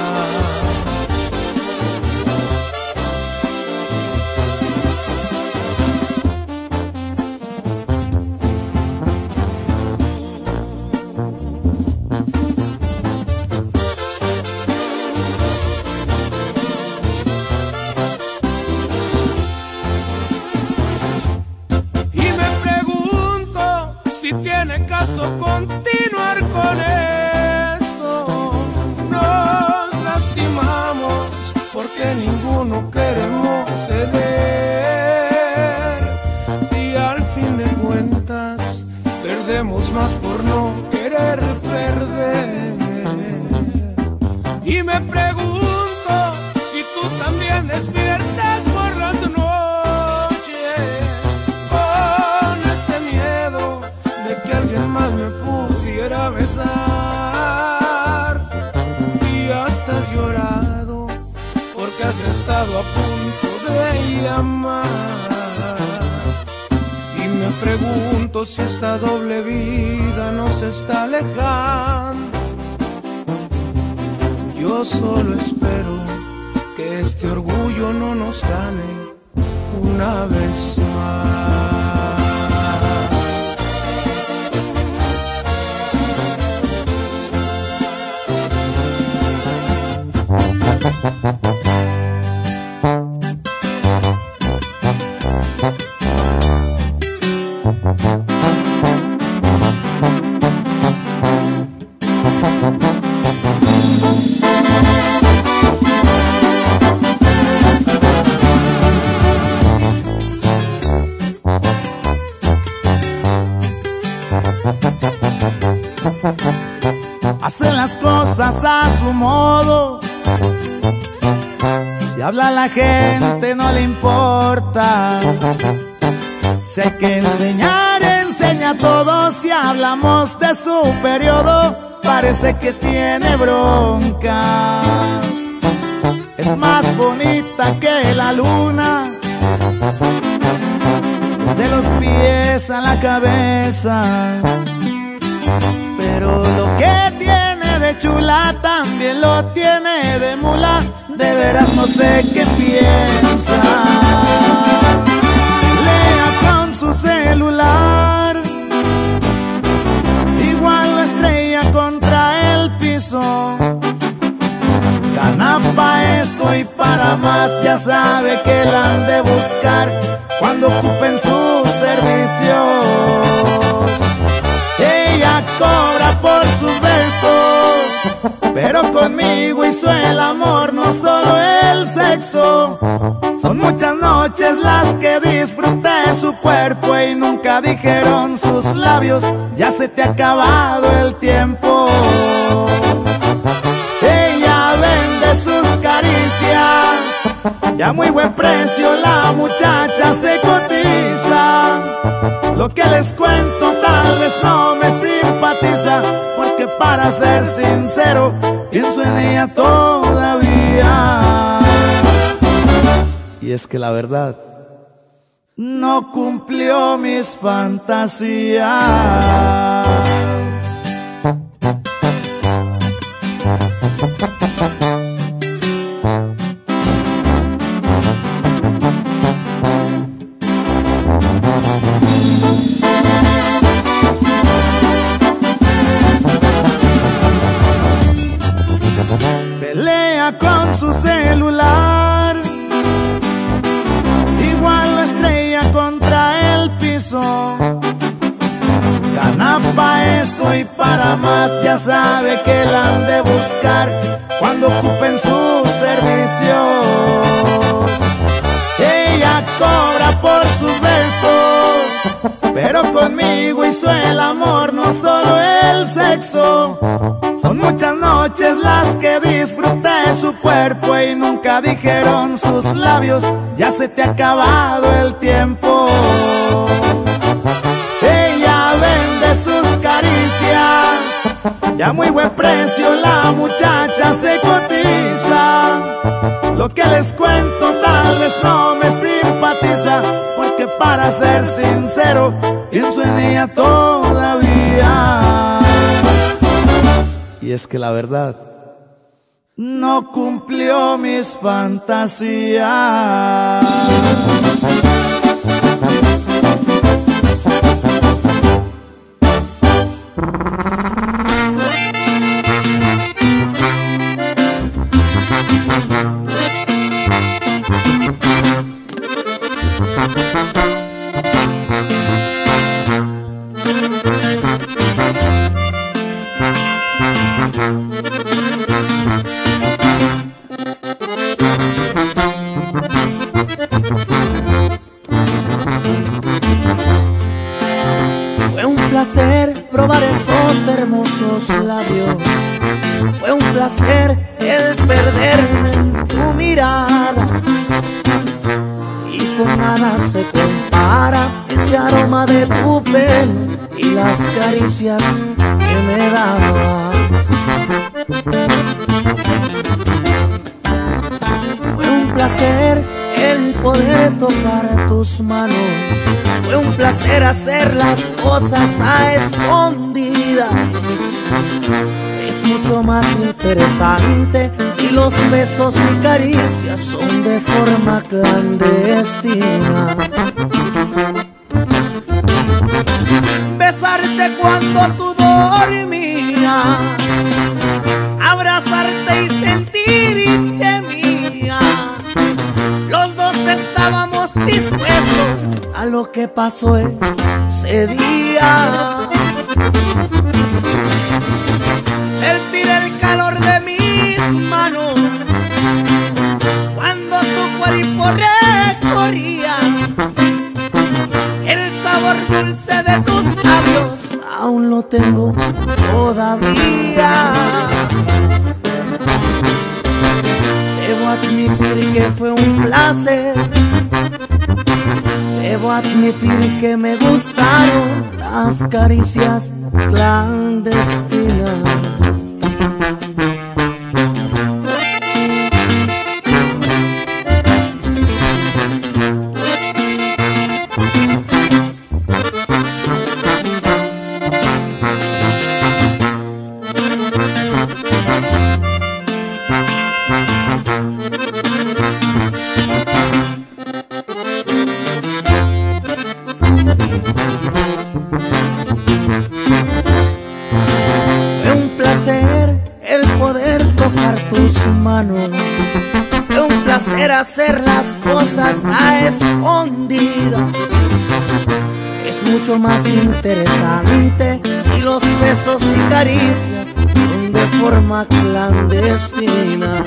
¿Tiene caso continuar con esto? Nos lastimamos porque ninguno queremos ceder y al fin de cuentas perdemos más por no querer perder. Y me pregunto si tú también despiertas por las noches con este miedo que alguien más me pudiera besar, y hasta has llorado porque has estado a punto de llamar. Y me pregunto si esta doble vida nos está alejando. Yo solo espero que este orgullo no nos gane una vez más. Hacen las cosas a su modo. Si habla la gente no le importa. Si hay que enseñar, enseña todo. Si hablamos de su periodo, parece que tiene broncas. Es más bonita que la luna, desde los pies a la cabeza. Pero lo que tiene de chula también lo tiene de mula. De veras no sé qué piensa. Lea con su celular, igual lo estrella contra el piso. Gana pa' eso y para más, ya sabe que la han de buscar cuando ocupen sus servicios. Ella cobra por sus besos, pero conmigo hizo el amor, no solo el sexo. Son muchas noches las que disfruté su cuerpo y nunca dijeron sus labios: ya se te ha acabado el tiempo. Ella vende sus caricias y a muy buen precio la muchacha se cotiza. Lo que les cuento tal vez no me simpatiza, porque para ser sincero pienso en ella todavía. Y es que la verdad no cumplió mis fantasías. Pelea con su celular, igual lo estrella contra el piso. Gana pa' eso y para más, ya sabe que la han de buscar cuando ocupen sus servicios. Ella cobra por sus besos, pero conmigo hizo el amor, no solo el sexo. Son muchas noches las que disfruté su cuerpo y nunca dijeron sus labios: ya se te ha acabado el tiempo. Ella vende sus caricias y a muy buen precio la muchacha se cotiza. Lo que les cuento tal vez no me simpatiza, porque para para ser sincero, pienso en ella todavía. Y es que la verdad no cumplió mis fantasías. Fue un placer probar esos hermosos labios. Fue un placer el perderme en tu mirada. Y con nada se compara ese aroma de tu pelo y las caricias que me dabas. Fue un placer el poder tocar tus manos. Fue un placer hacer las cosas a escondidas. Es mucho más interesante si los besos y caricias son de forma clandestina. Besarte cuando tú dormías, abrazarte y sentirte mía. Los dos estábamos dispuestos a lo que pasó ese día. Sentir el calor de mis manos cuando tu cuerpo recorría. El sabor dulce de tus labios aún lo tengo todavía. Debo admitir que fue un placer. Debo admitir que me gustaron las caricias clandestinas. Fue un placer el poder tocar tus manos. Fue un placer hacer las cosas a escondidas. Es mucho más interesante si los besos y caricias son de forma clandestina.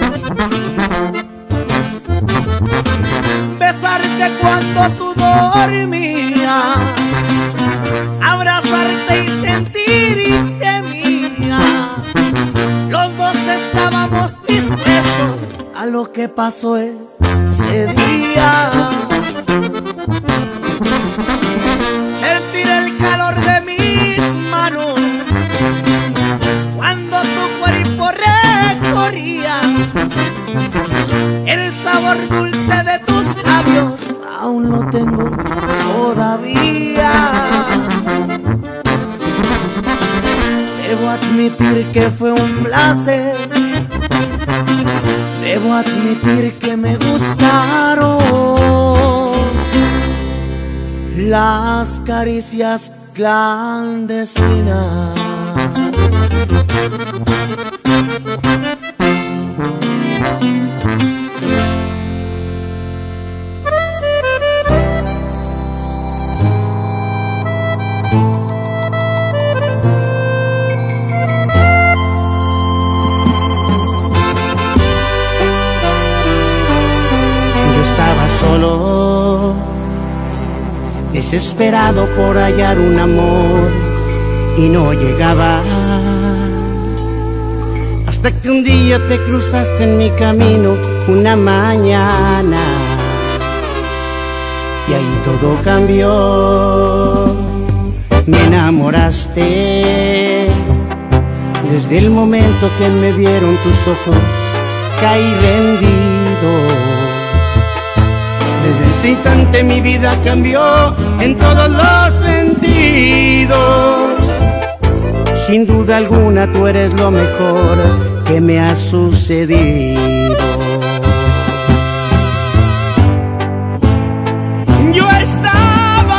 Besarte cuando tú dormías, abrazarte y sentirte mía. Los dos estábamos dispuestos a lo que pasó ese día. Sentir el calor de mis manos cuando tu cuerpo recorría. El sabor dulce de tus labios aún lo tengo todavía. Debo admitir que fue un placer. Debo admitir que me gustaron las caricias clandestinas. Solo, desesperado por hallar un amor y no llegaba, hasta que un día te cruzaste en mi camino una mañana y ahí todo cambió. Me enamoraste desde el momento que me vieron tus ojos, caí rendido. Desde ese instante mi vida cambió en todos los sentidos. Sin duda alguna tú eres lo mejor que me ha sucedido. Yo estaba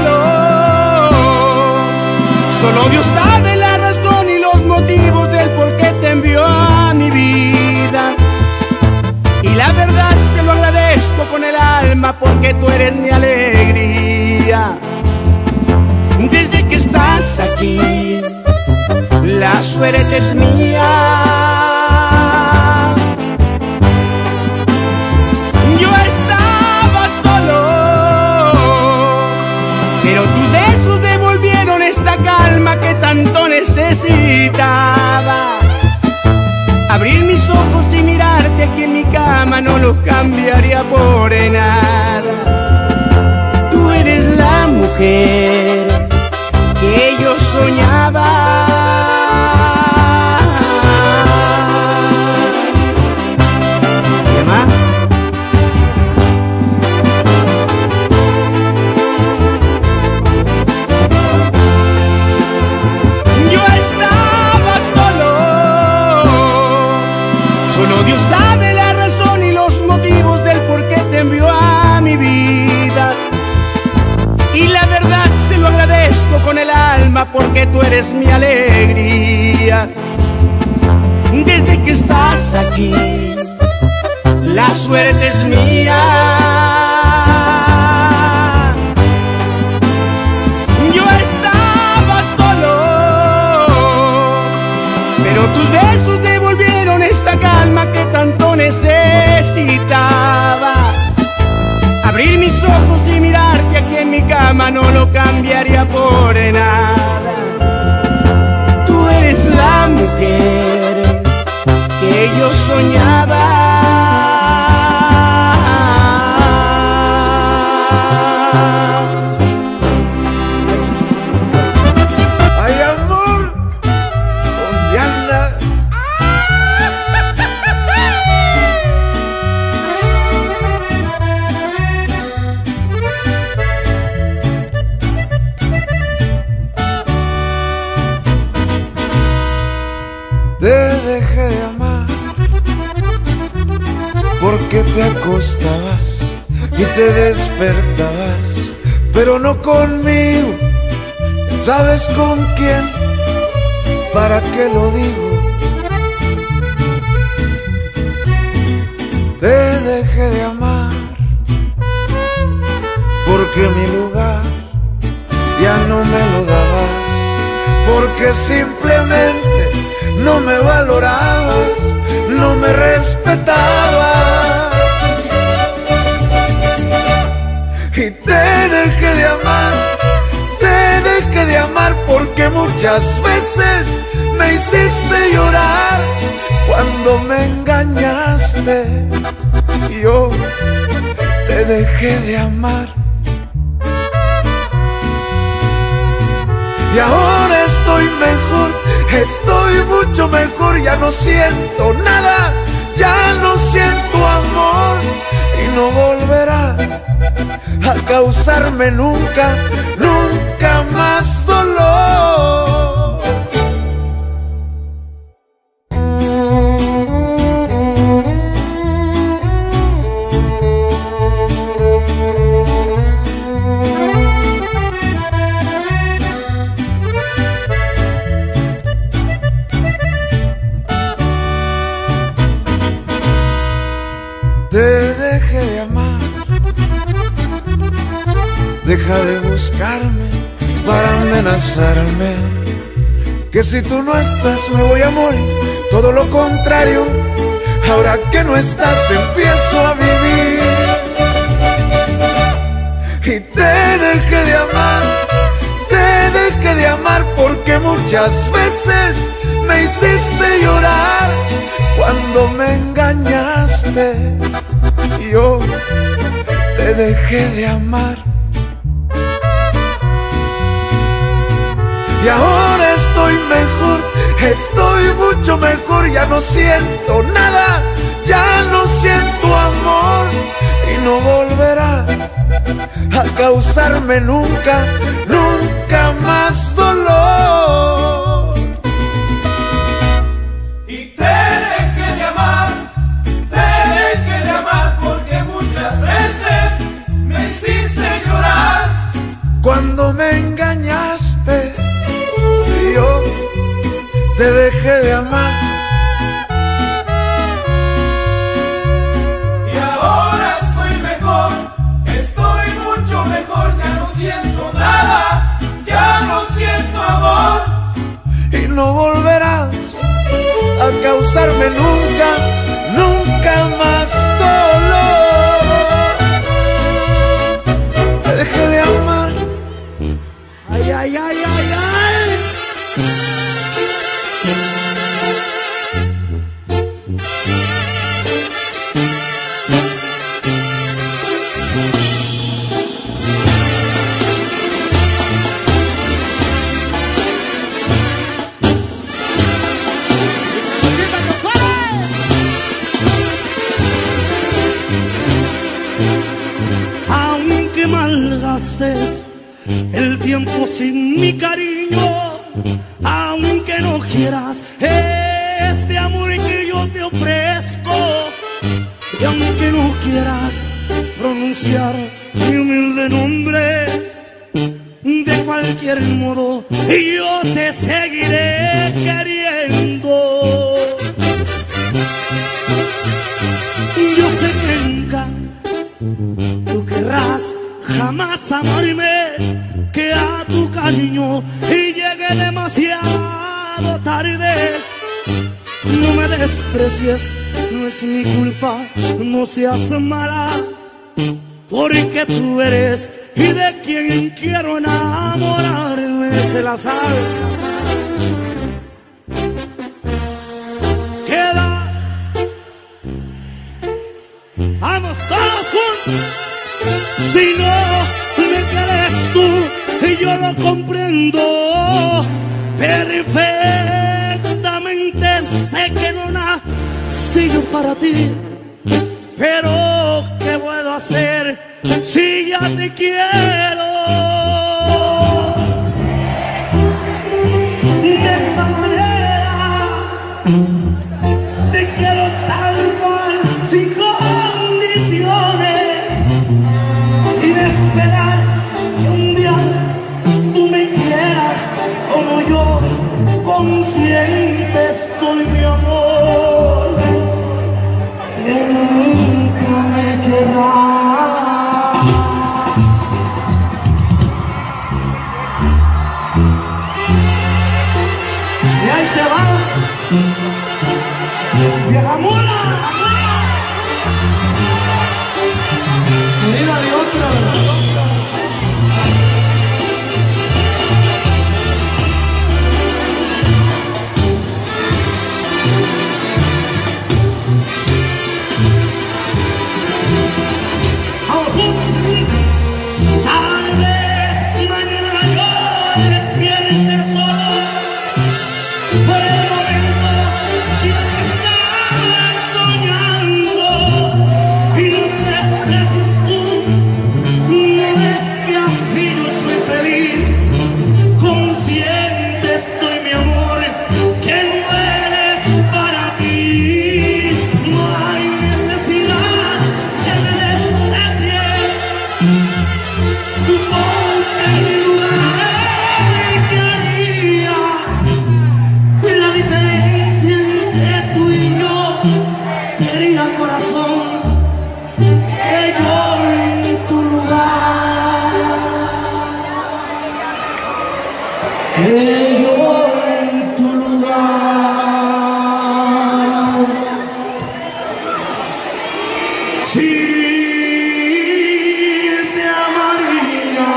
solo Dios sabe la razón y los motivos del por qué te envió a mi vida. Y la verdad se lo agradezco con el alma porque tú eres mi alegría. Desde que estás aquí, la suerte es mía. Yo estaba solo, pero tus besos devolvieron esta calma que tanto necesitaba. Abrir mis ojos y mirarte aquí en mi cama no lo cambiaría por nada. Tú eres la mujer que yo soñaba. ¿Qué más? Yo estaba solo Dios sabe la razón y los motivos del por qué te envió a mi vida. Y la verdad se lo agradezco con el alma porque tú eres mi alegría. Desde que estás aquí, la suerte es mía. Yo estaba solo, pero tus besos devolvieron esta calma que tanto necesitaba. Abrir mis ojos y mirarte aquí en mi cama no lo cambiaría por nada. Tú eres la mujer que yo soñaba. Ay, amor, ¿dónde andas? Te dejé de amar porque te acostabas y te despertabas, pero no conmigo. ¿Sabes con quién? ¿Para qué lo digo? Te dejé de amar porque mi lugar ya no me lo dabas, porque simplemente no me valorabas, no me respetabas. Y te dejé de amar, te dejé de amar porque muchas veces me hiciste llorar cuando me engañaste. Yo te dejé de amar y ahora estoy mejor, estoy mucho mejor. Ya no siento nada, ya no siento amor y no volverá a causarme nunca, nunca más dolor. Te dejé de amar, deja de buscarme para amenazarme, que si tú no estás me voy a morir. Todo lo contrario, ahora que no estás empiezo a vivir. Y te dejé de amar, te dejé de amar porque muchas veces me hiciste llorar cuando me engañaste. Yo te dejé de amar y ahora estoy mejor, estoy mucho mejor. Ya no siento nada, ya no siento amor y no volverá a causarme nunca, nunca más dolor. Y te dejé de amar porque muchas veces me hiciste llorar. Cuando me engañaste, yo te dejé de amar. Y ahora estoy mejor, estoy mucho mejor. Ya no siento nada, ya no siento amor. Y no volverás a causarme nunca, nunca más dolor. Te dejé de amar. Ay, ay, ay, ay, ay. Aunque malgastes el tiempo sin mi cariño, aunque no quieras este amor que yo te ofrezco, y aunque no quieras pronunciar mi humilde nombre, de cualquier modo yo te seguiré queriendo. Yo sé que nunca tú querrás jamás amarme, que a tu cariño y llegue demasiado tarde. No me desprecies, no es mi culpa, no seas mala, porque tú eres y de quien quiero enamorarme se la sabe. Queda, vamos todos juntos. Si no me quieres tú, y yo lo comprendo perfectamente. Sé que no nací yo para ti, pero ¿qué puedo hacer si ya te quiero? De esta manera te quiero tal cual, sin condiciones, sin esperar que un día tú me quieras como yo. Consciente estoy, mi amor, que nunca me querrás. Y ahí te va, vieja mula. Mira de otra. Tal vez mañana yo despierte solo por el momento que estás soñando. Y no me desprecies tú, no ves que así yo soy feliz. Consciente estoy, mi amor, que no eres para mí. No hay necesidad que me desprecies. Tu ponte en mi lugar, ¿qué haría? La diferencia entre tú y yo sería, corazón, que yo en tu lugar, que yo en tu lugar, sí te amaría.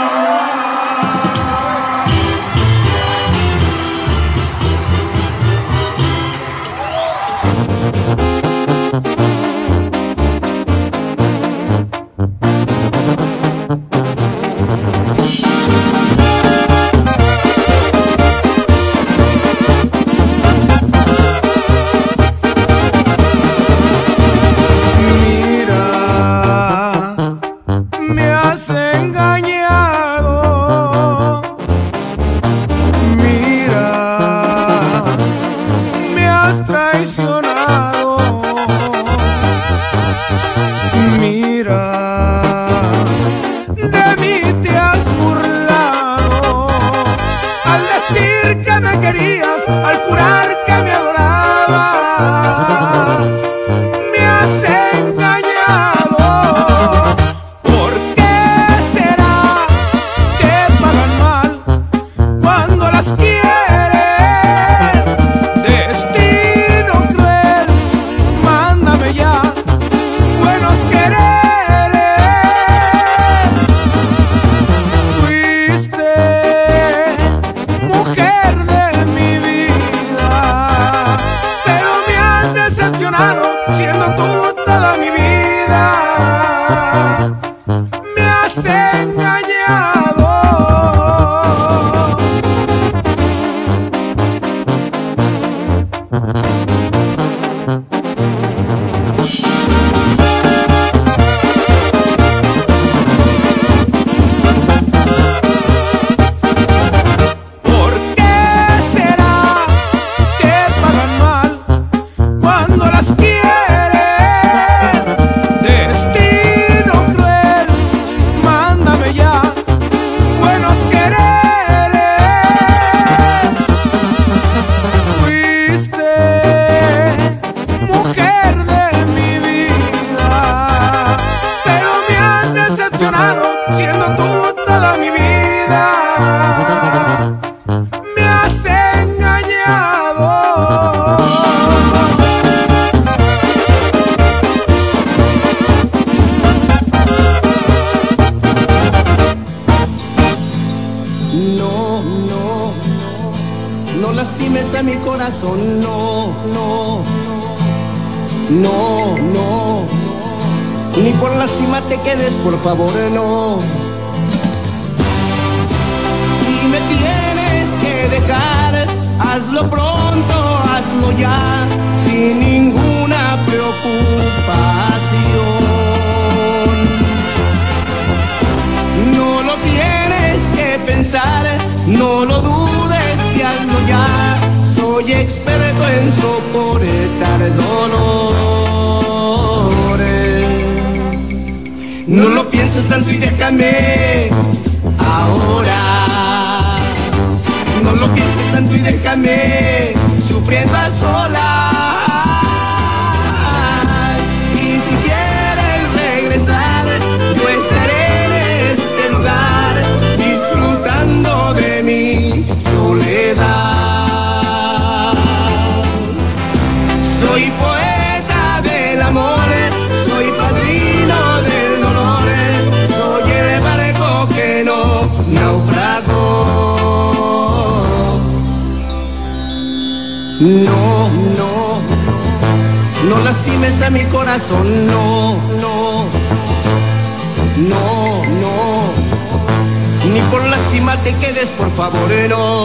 Mira, me hace siendo tú toda mi vida. Me has engañado. Siendo tú toda mi vida, me has engañado. No lastimes a mi corazón, no, ni por lástima te quedes, por favor, no. Si me tienes que dejar, hazlo pronto, hazlo ya, sin ninguna preocupación. No lo tienes que pensar, no lo dudes, que hazlo ya. Soy experto en soportar dolores. No lo pienses tanto y déjame ahora. No lo pienses tanto y déjame sufriendo a solas. Y si quieres regresar, yo estaré en este lugar disfrutando de mi soledad. Soy poeta del amor, soy padrino del dolor, soy el barco que no naufragó. No lastimes a mi corazón, no, ni por lástima te quedes, por favor, no.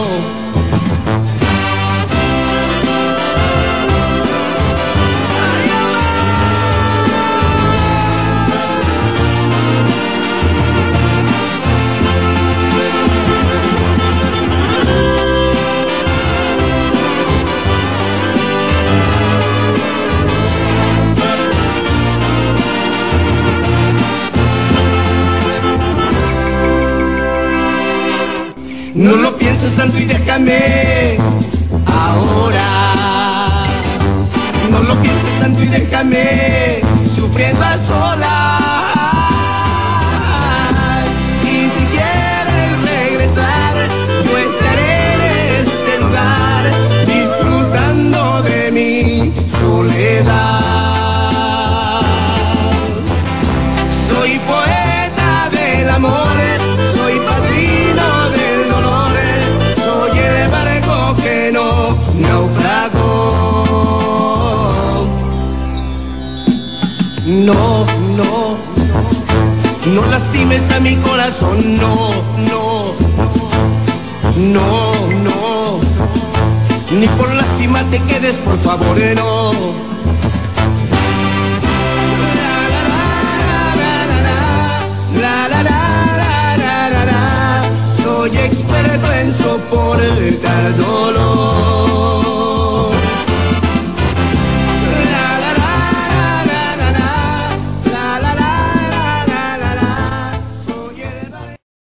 No lo pienses tanto y déjame ahora. No lo pienses tanto y déjame sufriendo a solas. Y si quieres regresar, yo estaré en este lugar disfrutando de mi soledad. Soy poeta del amor, soy padrino del dolor, soy el barco que no naufragó. No lastimes a mi corazón, no, ni por lástima te quedes, por favor, no. Soy experto en soportar dolor.